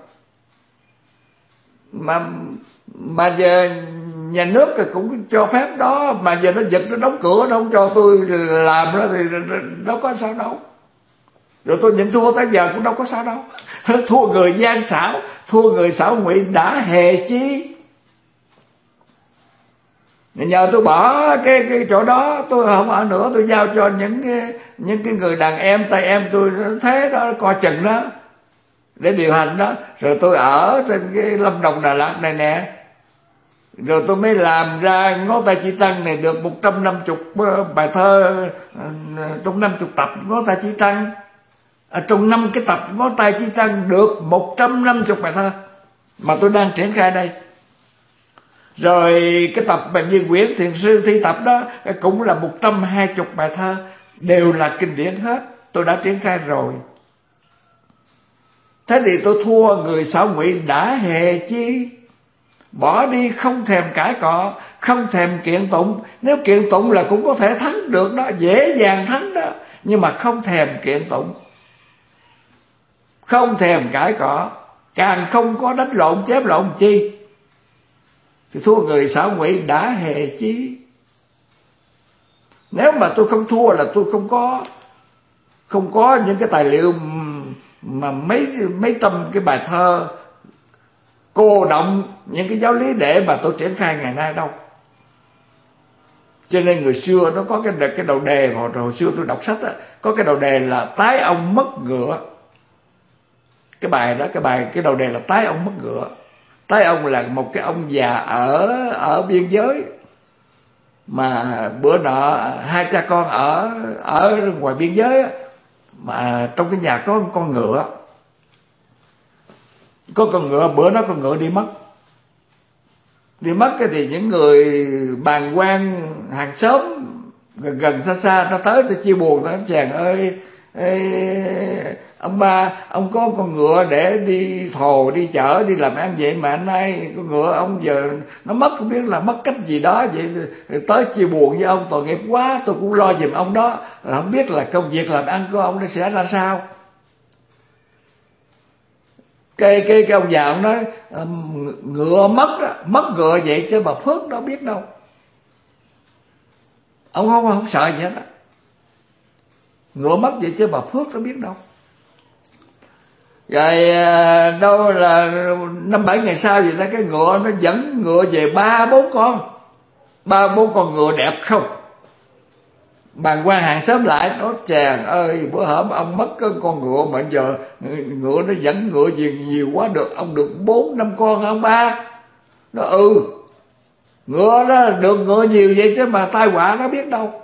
Mà giờ nhà nước thì cũng cho phép đó, mà giờ nó giật, nó đóng cửa, nó không cho tôi làm đó, thì đâu có sao đâu. Rồi tôi nhận thua tới giờ cũng đâu có sao đâu. Thua người gian xảo, thua người xảo quyệt đã hề chi. Nhờ tôi bỏ cái chỗ đó, tôi không ở nữa, tôi giao cho những cái người đàn em, tay em tôi thế đó, coi chừng đó, để điều hành đó. Rồi tôi ở trên cái Lâm Đồng Đà Lạt này nè, rồi tôi mới làm ra Ngón Tay Chi Trăng này được 150 bài thơ, trong 50 tập Ngón Tay Chi Trăng, trong 5 cái tập Ngón Tay Chi Trăng được 150 bài thơ mà tôi đang triển khai đây. Rồi cái tập bài Như Nguyễn Thiền Sư thi tập đó cũng là 120 bài thơ, đều là kinh điển hết, tôi đã triển khai rồi. Thế thì tôi thua người xảo ngụy đã hề chi, bỏ đi không thèm cãi cọ, không thèm kiện tụng. Nếu kiện tụng là cũng có thể thắng được đó, dễ dàng thắng đó, nhưng mà không thèm kiện tụng, không thèm cãi cọ, càng không có đánh lộn chém lộn chi, thì thua người xảo ngụy đã hề chi. Nếu mà tôi không thua là tôi không có những cái tài liệu mà mấy trăm cái bài thơ cô động, những cái giáo lý để mà tôi triển khai ngày nay đâu. Cho nên người xưa nó có cái đầu đề, hồi xưa tôi đọc sách á, có cái đầu đề là Tái Ông Mất Ngựa. Cái bài đó, cái đầu đề là Tái Ông Mất Ngựa. Tái ông là một cái ông già ở biên giới, mà bữa nọ hai cha con ở ngoài biên giới á, mà trong cái nhà có con ngựa. Có con ngựa, bữa đó con ngựa đi mất cái thì những người bàng quan hàng xóm gần xa xa nó tới, tôi chia buồn, nó nói chàng ơi, ông ba, ông có con ngựa để đi thồ, đi chở, đi làm ăn vậy, mà anh nay con ngựa ông giờ nó mất, không biết là mất cách gì đó vậy, tới chia buồn với ông, tội nghiệp quá, tôi cũng lo giùm ông đó, không biết là công việc làm ăn của ông nó sẽ ra sao. Cái ông già ông nói ngựa mất đó, mất ngựa vậy chứ mà phước đâu biết đâu. Ông không sợ gì hết á, ngựa mất vậy chứ mà phước đâu biết đâu. Rồi đâu là 5-7 ngày sau vậy đó, cái ngựa nó dẫn ngựa về 3-4 con ngựa đẹp không. Bàng quan hàng xóm lại nói chàng ơi, bữa hổm ông mất cái con ngựa mà giờ ngựa nó dẫn ngựa về nhiều quá, được ông được 4-5 con ông ba. Nó ngựa đó được ngựa nhiều vậy chứ mà tai họa nó biết đâu.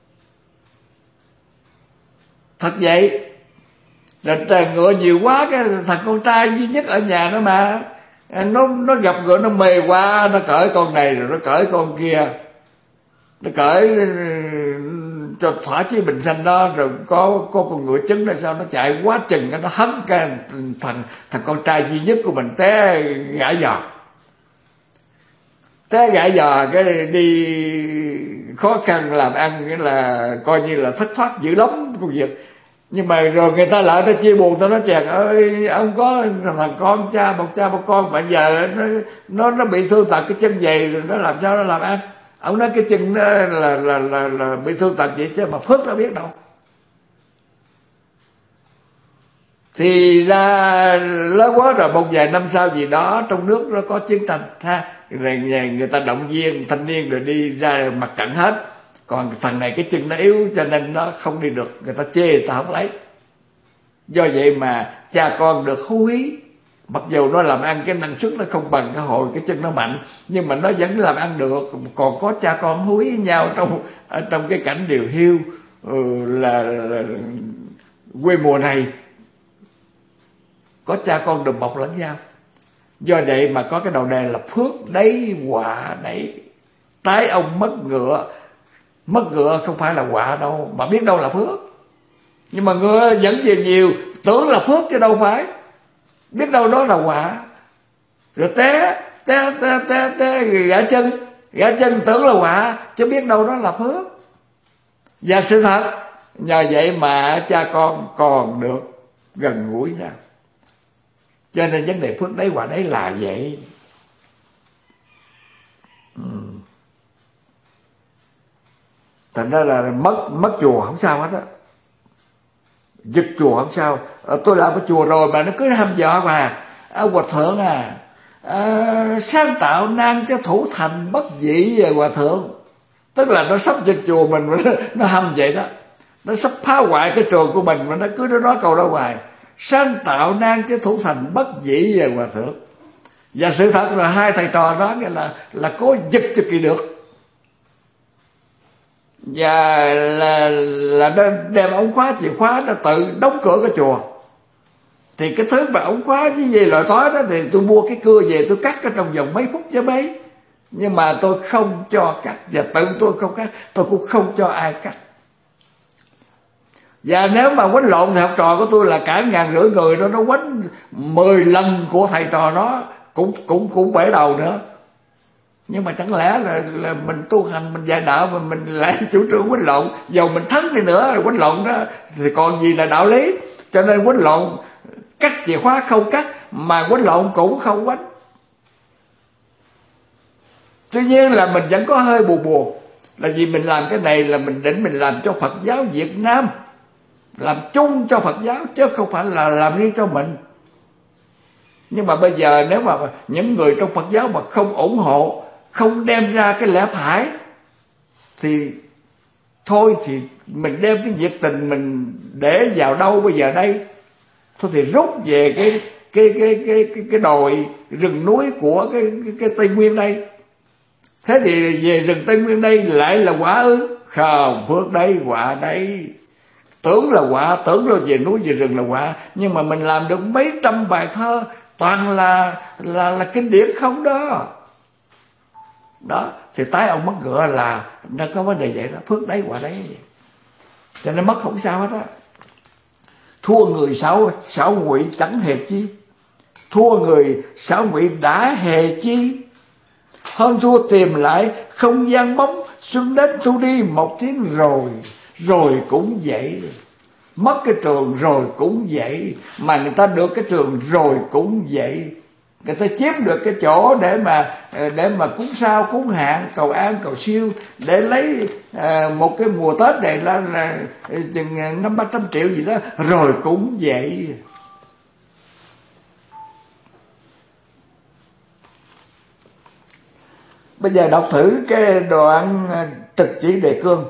Thật vậy. Rồi ngựa nhiều quá, cái thằng con trai duy nhất ở nhà nó mà nó gặp ngựa nó mê quá, nó cởi con này rồi nó cởi con kia, nó cởi cho thỏa chí bình sanh đó, rồi có con ngựa trứng là sao, nó chạy quá chừng nó hất cái thằng con trai duy nhất của mình té gãi giò, cái đi khó khăn làm ăn, cái là coi như là thất thoát dữ lắm công việc. Nhưng mà rồi người ta lại ta chia buồn, ta nói chàng ơi, ông có thằng con một con mà giờ nó bị thương tật cái chân giày, rồi nó làm sao nó làm ăn. Ông nói cái chân đó là bị thương tật vậy chứ mà phước nó biết đâu. Thì ra lớn quá rồi, một vài năm sau gì đó trong nước nó có chiến tranh ha, rồi người ta động viên thanh niên rồi đi ra mặt trận hết. Còn thằng này cái chân nó yếu cho nên nó không đi được, người ta chê, người ta không lấy. Do vậy mà cha con được hú hí, mặc dù nó làm ăn cái năng suất nó không bằng cái hồi cái chân nó mạnh, nhưng mà nó vẫn làm ăn được. Còn có cha con hú hí nhau trong cái cảnh điều hiu là quê mùa này, có cha con đùm bọc lẫn nhau. Do vậy mà có cái đầu đề là phước đấy họa đấy. Tái ông mất ngựa không phải là họa đâu, mà biết đâu là phước. Nhưng mà ngựa dẫn về nhiều tưởng là phước chứ đâu phải, biết đâu đó là họa. Rồi té gãy chân tưởng là họa chứ biết đâu đó là phước. Và sự thật nhờ vậy mà cha con còn được gần gũi nhau. Cho nên vấn đề phước đấy họa đấy là vậy. Thành ra là mất chùa không sao hết á, giật chùa không sao. Tôi làm cái chùa rồi mà nó cứ hăm dọa mà, hòa thượng Sáng tạo nan cho thủ thành bất dị về hòa thượng. Tức là nó sắp cho chùa mình nó hâm vậy đó, nó sắp phá hoại cái trường của mình mà nó cứ nói câu đó hoài. Sáng tạo nan cho thủ thành bất dị về hòa thượng. Và sự thật là hai thầy trò đó nghĩa là cố giật cho kỳ được. Và là nó đem ống khóa chìa khóa nó tự đóng cửa cái chùa. Thì cái thứ mà ống khóa với dây lòi tối đó thì tôi mua cái cưa về tôi cắt ở trong vòng mấy phút chứ mấy. Nhưng mà tôi không cho cắt, và tự tôi không cắt, tôi cũng không cho ai cắt. Và nếu mà quánh lộn thì học trò của tôi là cả 1.500 người đó, nó quánh 10 lần của thầy trò nó cũng bể đầu nữa. Nhưng mà chẳng lẽ là mình tu hành, mình dạy đạo mà mình lại chủ trương quánh lộn? Dầu mình thắng đi nữa quánh lộn đó thì còn gì là đạo lý. Cho nên quánh lộn, cắt chìa khóa không cắt, mà quánh lộn cũng không quánh. Tuy nhiên là mình vẫn có hơi buồn là vì mình làm cái này là mình định mình làm cho Phật giáo Việt Nam, làm chung cho Phật giáo chứ không phải là làm riêng cho mình. Nhưng mà bây giờ nếu mà những người trong Phật giáo mà không ủng hộ, không đem ra cái lẽ phải, thì thôi thì mình đem cái nhiệt tình mình để vào đâu bây giờ đây? Thôi thì rút về cái đồi rừng núi của cái Tây Nguyên đây. Thế thì về rừng Tây Nguyên đây lại là quả ư? Không, phước đây, quả đây. Tưởng là quả, tưởng là về núi về rừng là quả. Nhưng mà mình làm được mấy trăm bài thơ toàn là kinh điển không đó. Đó, thì tái ông mất ngựa là nó có vấn đề vậy đó. Phước đấy, quả đấy. Cho nên mất không sao hết đó. Thua người xảo ngụy chẳng hề chi. Thua người xảo ngụy đã hề chi. Hơn thua tìm lại không gian bóng. Xuân đến thu đi một tiếng rồi cũng vậy. Mất cái trường rồi cũng vậy. Mà người ta được cái trường rồi cũng vậy. Người ta chiếm được cái chỗ để mà cúng sao cúng hạn, cầu an cầu siêu, để lấy một cái mùa Tết này là chừng 500-300 triệu gì đó, rồi cũng vậy. Bây giờ đọc thử cái đoạn Trực Chỉ Đề Cương.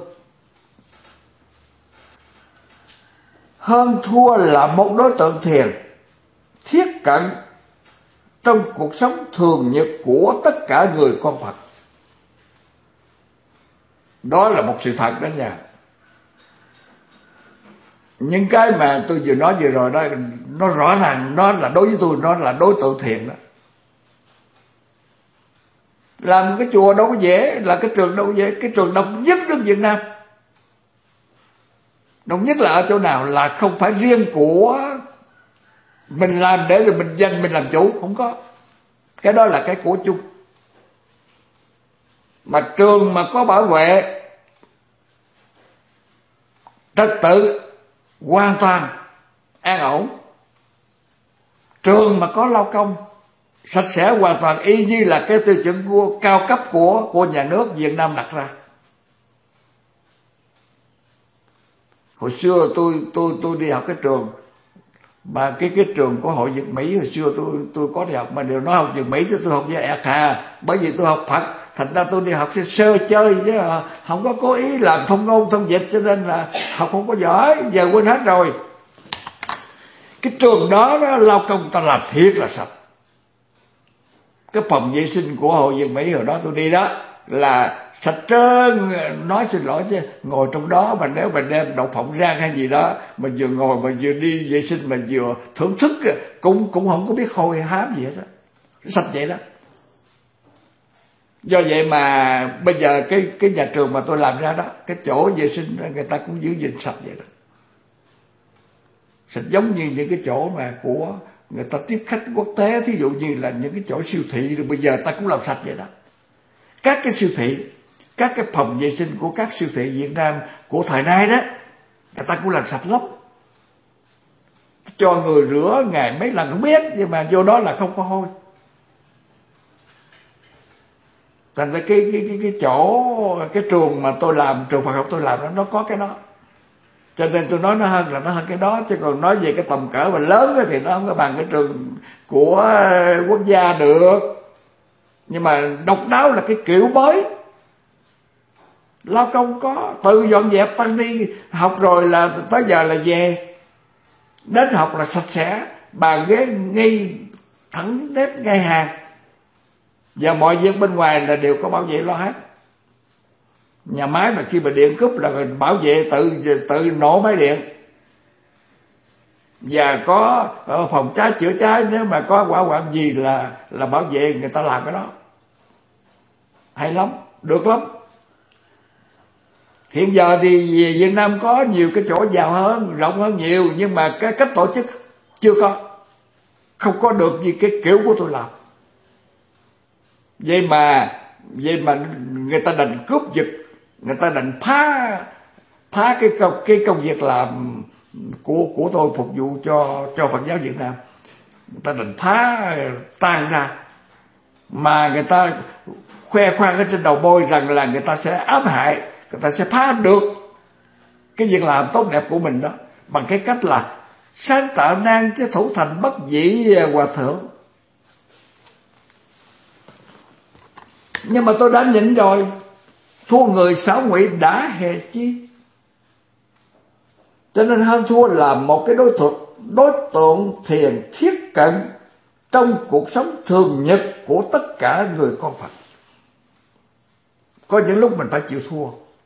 Hơn thua là một đối tượng thiền thiết cận trong cuộc sống thường nhật của tất cả người con Phật. Đó là một sự thật đó nha. Những cái mà tôi vừa nói vừa rồi đó, nó rõ ràng nó là đối với tôi, nó là đối tượng thiền đó. Làm cái chùa đâu có dễ, là cái trường đâu có dễ. Cái trường độc nhất nước Việt Nam. Độc nhất là ở chỗ nào? Là không phải riêng của mình làm để rồi mình danh mình làm chủ, không có. Cái đó là cái của chung. Mà trường mà có bảo vệ trật tự hoàn toàn an ổn, trường mà có lao công sạch sẽ hoàn toàn y như là cái tiêu chuẩn cao cấp của nhà nước Việt Nam đặt ra. Hồi xưa tôi đi học cái trường mà cái trường của Hội Việt Mỹ, hồi xưa tôi có đi học, mà đều nói học Việt Mỹ chứ tôi học với ECA, bởi vì tôi học Phật, thành ra tôi đi học sơ chơi chứ không có cố ý làm thông ngôn thông dịch, cho nên là học không có giỏi, giờ quên hết rồi. Cái trường đó lao công ta làm thiệt là sạch. Cái phòng vệ sinh của Hội Việt Mỹ hồi đó tôi đi đó là sạch trơn. Nói xin lỗi chứ ngồi trong đó mà nếu mà đem đậu phộng rang hay gì đó mà vừa ngồi mà vừa đi vệ sinh mà vừa thưởng thức cũng không có biết hôi hám gì hết đó. Sạch vậy đó. Do vậy mà bây giờ cái nhà trường mà tôi làm ra đó, cái chỗ vệ sinh người ta cũng giữ gìn sạch vậy đó. Sạch giống như những cái chỗ mà của người ta tiếp khách quốc tế, thí dụ như là những cái chỗ siêu thị, rồi bây giờ ta cũng làm sạch vậy đó. Các cái siêu thị, các cái phòng vệ sinh của các siêu thị Việt Nam của thời nay đó, người ta cũng làm sạch lắm. Cho người rửa ngày mấy lần không biết, nhưng mà vô đó là không có hôi. Thành ra cái chỗ, cái trường mà tôi làm, trường Phật học tôi làm đó, nó có cái đó. Cho nên tôi nói nó hơn là nó hơn cái đó. Chứ còn nói về cái tầm cỡ mà lớn thì nó không có bằng cái trường của quốc gia được. Nhưng mà độc đáo là cái kiểu mới. Lao công có, tự dọn dẹp tăng đi học rồi là tới giờ là về. Đến học là sạch sẽ, bàn ghế ngay thẳng nếp ngay hàng. Và mọi việc bên ngoài là đều có bảo vệ lo hết. Nhà máy mà khi mà điện cúp là bảo vệ tự nổ máy điện. Và có phòng cháy chữa cháy, nếu mà có hỏa hoạn gì là bảo vệ người ta làm cái đó. Hay lắm, được lắm. Hiện giờ thì Việt Nam có nhiều cái chỗ giàu hơn, rộng hơn nhiều, nhưng mà cái cách tổ chức chưa có. Không có được như cái kiểu của tôi làm. Vậy mà người ta đành cướp giật, người ta đành phá cái công việc làm của tôi phục vụ cho Phật giáo Việt Nam. Người ta đành phá tan ra, mà người ta khoe khoang ở trên đầu môi rằng là người ta sẽ áp hại, người ta sẽ phá được cái việc làm tốt đẹp của mình đó bằng cái cách là sáng tạo nan chứ thủ thành bất dĩ hòa thượng. Nhưng mà tôi đã nhịn rồi, thua người xảo ngụy đã hề chi. Cho nên hơn thua là một cái đối tượng thiền thiết cận trong cuộc sống thường nhật của tất cả người con Phật. Có những lúc mình phải chịu thua,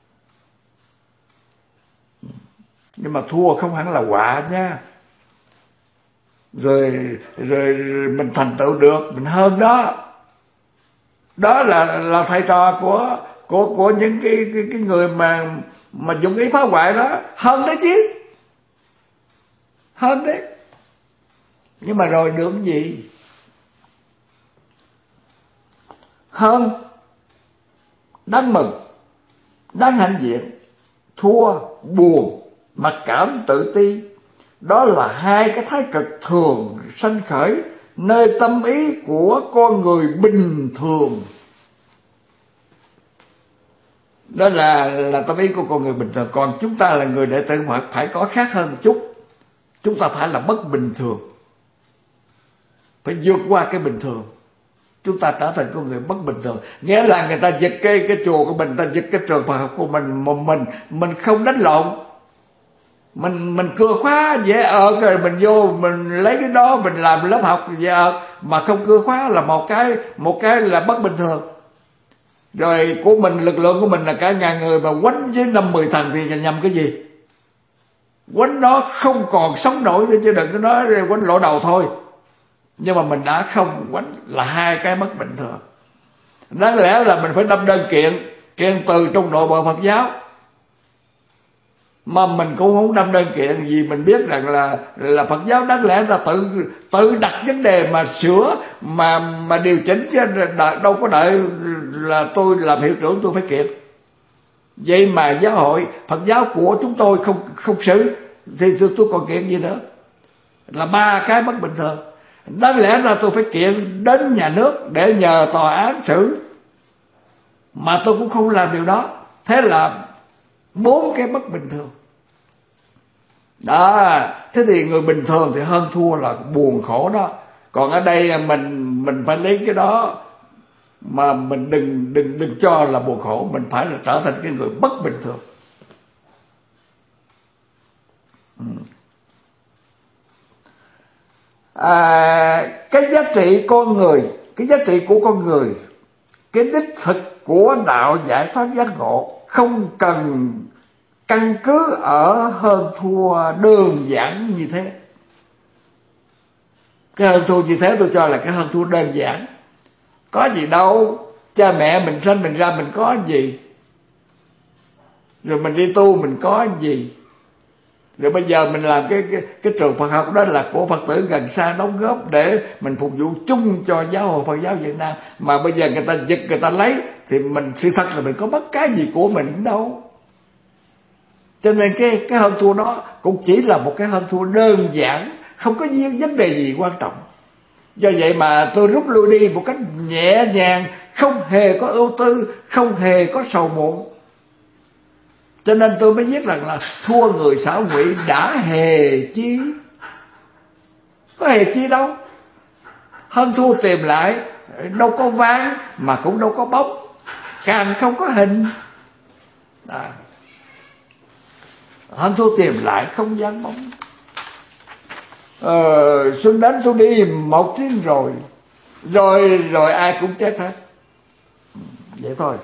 nhưng mà thua không hẳn là họa nha. Rồi mình thành tựu được, mình hơn đó. Đó là thầy trò của những cái người mà dụng ý phá hoại đó, hơn đấy chứ, hơn đấy. Nhưng mà rồi được cái gì? Hơn đáng mừng, đáng hãnh diện. Thua buồn, mặc cảm, tự ti, đó là hai cái thái cực thường sanh khởi nơi tâm ý của con người bình thường. Đó là tâm ý của con người bình thường. Còn chúng ta là người đệ tử Phật phải có khác hơn một chút. Chúng ta phải là bất bình thường, phải vượt qua cái bình thường. Chúng ta trở thành con người bất bình thường. Nghĩa là người ta giật cái chùa của mình, người ta giật cái trường Phật học của mình, mà mình không đánh lộn. Mình cưa khóa dễ ợt rồi mình vô mình lấy cái đó mình làm lớp học dễ ợt, mà không cưa khóa là một cái là bất bình thường. Rồi của mình, lực lượng của mình là cả ngàn người mà quánh với 50 thằng thì nhầm cái gì? Quánh nó không còn sống nổi nữa, chứ đừng có nói quánh lỗ đầu thôi. Nhưng mà mình đã không quánh, là hai cái bất bình thường. Đáng lẽ là mình phải đâm đơn kiện từ trong nội bộ Phật giáo, mà mình cũng không đâm đơn kiện vì mình biết rằng là Phật giáo đáng lẽ là tự đặt vấn đề mà sửa mà điều chỉnh, chứ đâu có đợi là tôi làm hiệu trưởng tôi phải kiện. Vậy mà giáo hội Phật giáo của chúng tôi không xử thì tôi còn kiện gì nữa? Là ba cái bất bình thường. Đáng lẽ ra tôi phải kiện đến nhà nước để nhờ tòa án xử, mà tôi cũng không làm điều đó. Thế là bốn cái bất bình thường đó. Thế thì người bình thường thì hơn thua là buồn khổ đó. Còn ở đây mình phải lấy cái đó mà mình đừng cho là buồn khổ. Mình phải là trở thành cái người bất bình thường. Cái giá trị con người, cái giá trị của con người, cái đích thực của đạo giải thoát giác ngộ không cần căn cứ ở hơn thua đơn giản như thế. Cái hơn thua như thế tôi cho là cái hơn thua đơn giản. Có gì đâu, cha mẹ mình sinh mình ra mình có gì, rồi mình đi tu mình có gì, rồi bây giờ mình làm cái trường Phật học đó là của Phật tử gần xa đóng góp để mình phục vụ chung cho giáo hội Phật giáo Việt Nam. Mà bây giờ người ta giật, người ta lấy thì mình, sự thật là mình có mất cái gì của mình đâu. Cho nên cái hơn thua đó cũng chỉ là một cái hơn thua đơn giản, không có vấn đề gì quan trọng. Do vậy mà tôi rút lui đi một cách nhẹ nhàng, không hề có ưu tư, không hề có sầu muộn. Cho nên tôi mới viết rằng là thua người xảo quyệt đã hề chi. Có hề chi đâu. Hơn thua tìm lại đâu có ván mà cũng đâu có bóng, càng không có hình. Hơn thua tìm lại không dám bóng. Xuân đến tôi đi một tiếng rồi ai cũng chết hết. Vậy thôi.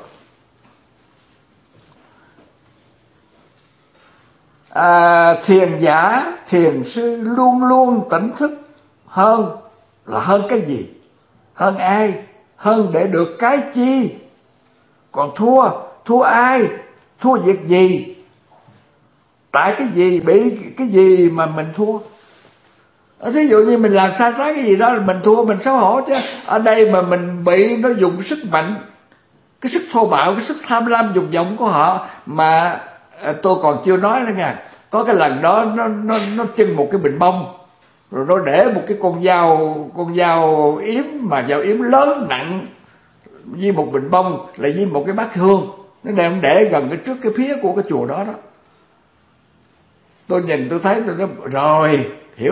Thiền giả, thiền sư luôn luôn tỉnh thức hơn là hơn cái gì? Hơn ai? Hơn để được cái chi? Còn thua ai? Thua việc gì? Tại cái gì? Bị cái gì mà mình thua? Thí dụ như mình làm sai trái cái gì đó là mình thua, mình xấu hổ chứ. Ở đây mà mình bị nó dùng sức mạnh, cái sức thô bạo, cái sức tham lam dục vọng của họ. Mà tôi còn chưa nói nữa nha. Có cái lần đó nó trưng một cái bình bông, rồi nó để một cái con dao yếm, mà dao yếm lớn nặng, với một bình bông lại với một cái bát hương, nó đem để gần cái trước cái phía của cái chùa đó đó. Tôi nhìn tôi thấy tôi nói rồi, hiểu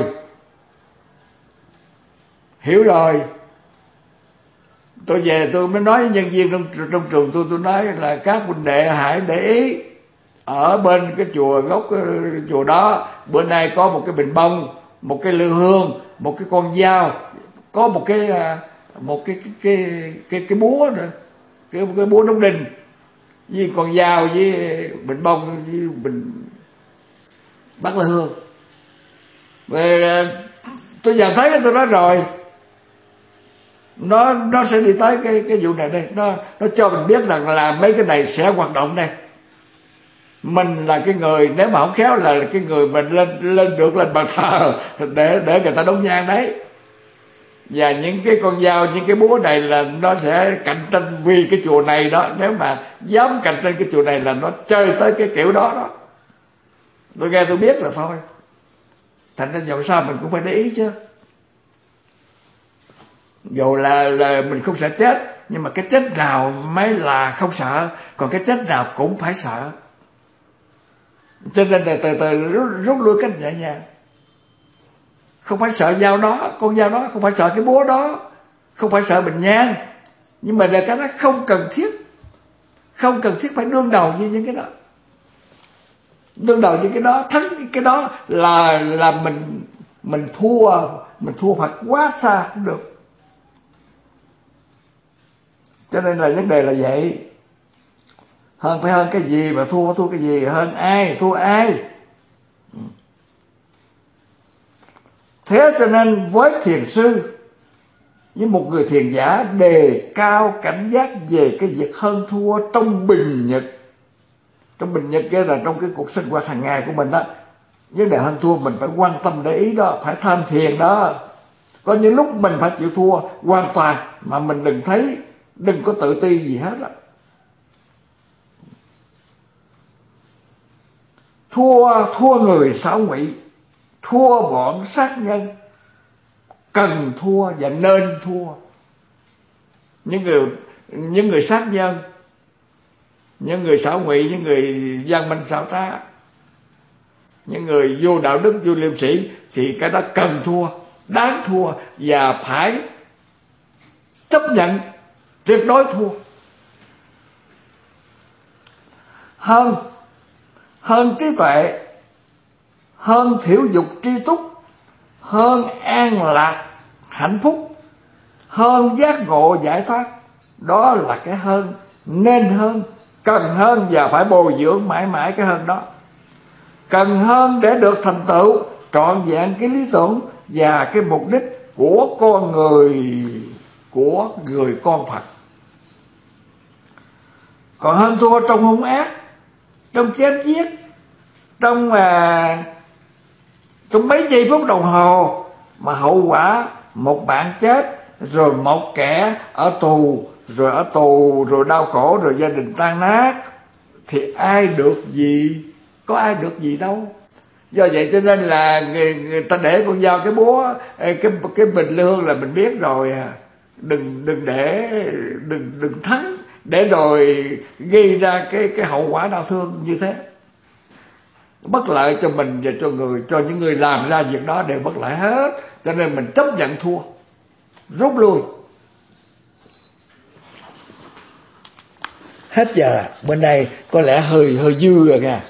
rồi. Tôi về tôi mới nói với nhân viên trong trường tôi nói là các huynh đệ hãy để ý, ở bên cái chùa gốc chùa đó bữa nay có một cái bình bông, một cái lư hương, một cái con dao, có một cái búa nữa, cái búa đóng đinh, với con dao, với bình bông, với bình bát lư hương. Về tôi giờ thấy tôi nói rồi, nó sẽ đi tới cái vụ này đây, nó cho mình biết rằng là mấy cái này sẽ hoạt động đây. Mình là cái người, nếu mà không khéo là cái người mình lên bàn thờ để người ta đốt nhang đấy. Và những cái con dao, những cái búa này là nó sẽ cạnh tranh vì cái chùa này đó. Nếu mà dám cạnh tranh cái chùa này là nó chơi tới cái kiểu đó đó. Tôi nghe tôi biết là thôi. Thành ra dẫu sao mình cũng phải để ý chứ. Dù là mình không sợ chết, nhưng mà cái chết nào mới là không sợ, còn cái chết nào cũng phải sợ. Cho nên là từ từ rút lui cách nhẹ nhàng. Không phải sợ dao đó, con dao đó, không phải sợ cái búa đó, không phải sợ bình nhang, nhưng mà là cái đó không cần thiết. Không cần thiết phải đương đầu với những cái đó. Đương đầu với cái đó, thắng cái đó là mình thua Phật quá xa cũng được. Cho nên là vấn đề là vậy. Hơn phải hơn cái gì, mà thua cái gì? Hơn ai? Thua ai? Thế cho nên với thiền sư, với một người thiền giả, đề cao cảnh giác về cái việc hơn thua trong bình nhật. Trong bình nhật kia là trong cái cuộc sinh hoạt hàng ngày của mình đó. Vấn đề hơn thua mình phải quan tâm để ý đó, phải tham thiền đó. Có những lúc mình phải chịu thua hoàn toàn, mà mình đừng có tự ti gì hết á. Thua người xảo ngụy, thua bọn sát nhân, cần thua và nên thua. Những người sát nhân, những người xảo ngụy, những người gian manh xảo trá, những người vô đạo đức, vô liêm sĩ, thì cái đó cần thua, đáng thua, và phải chấp nhận tuyệt đối thua. Hơn trí tuệ, hơn thiểu dục tri túc, hơn an lạc hạnh phúc, hơn giác ngộ giải thoát. Đó là cái hơn, nên hơn, cần hơn, và phải bồi dưỡng mãi mãi cái hơn đó. Cần hơn để được thành tựu trọn vẹn cái lý tưởng và cái mục đích của con người, của người con Phật. Còn hơn thua trong hung ác, trong chém giết, trong mấy giây phút đồng hồ mà hậu quả một bạn chết, rồi một kẻ ở tù, rồi đau khổ, rồi gia đình tan nát, thì ai được gì? Có ai được gì đâu. Do vậy cho nên là người ta để con dao, cái búa, cái bình lư hương là mình biết rồi. Đừng thắng để rồi gây ra cái hậu quả đau thương như thế, bất lợi cho mình và cho những người làm ra việc đó đều bất lợi hết. Cho nên mình chấp nhận thua, rút lui. Hết giờ, bên này có lẽ hơi dư rồi nha,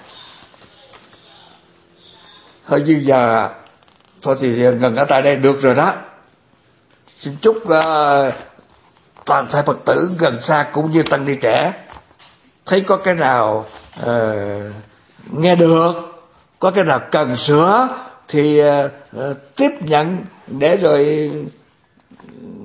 hơi dư giờ. Thôi thì ngừng ở tại đây được rồi đó. Xin chúc toàn thể Phật tử gần xa cũng như tăng ni trẻ thấy có cái nào nghe được, có cái nào cần sửa thì tiếp nhận để rồi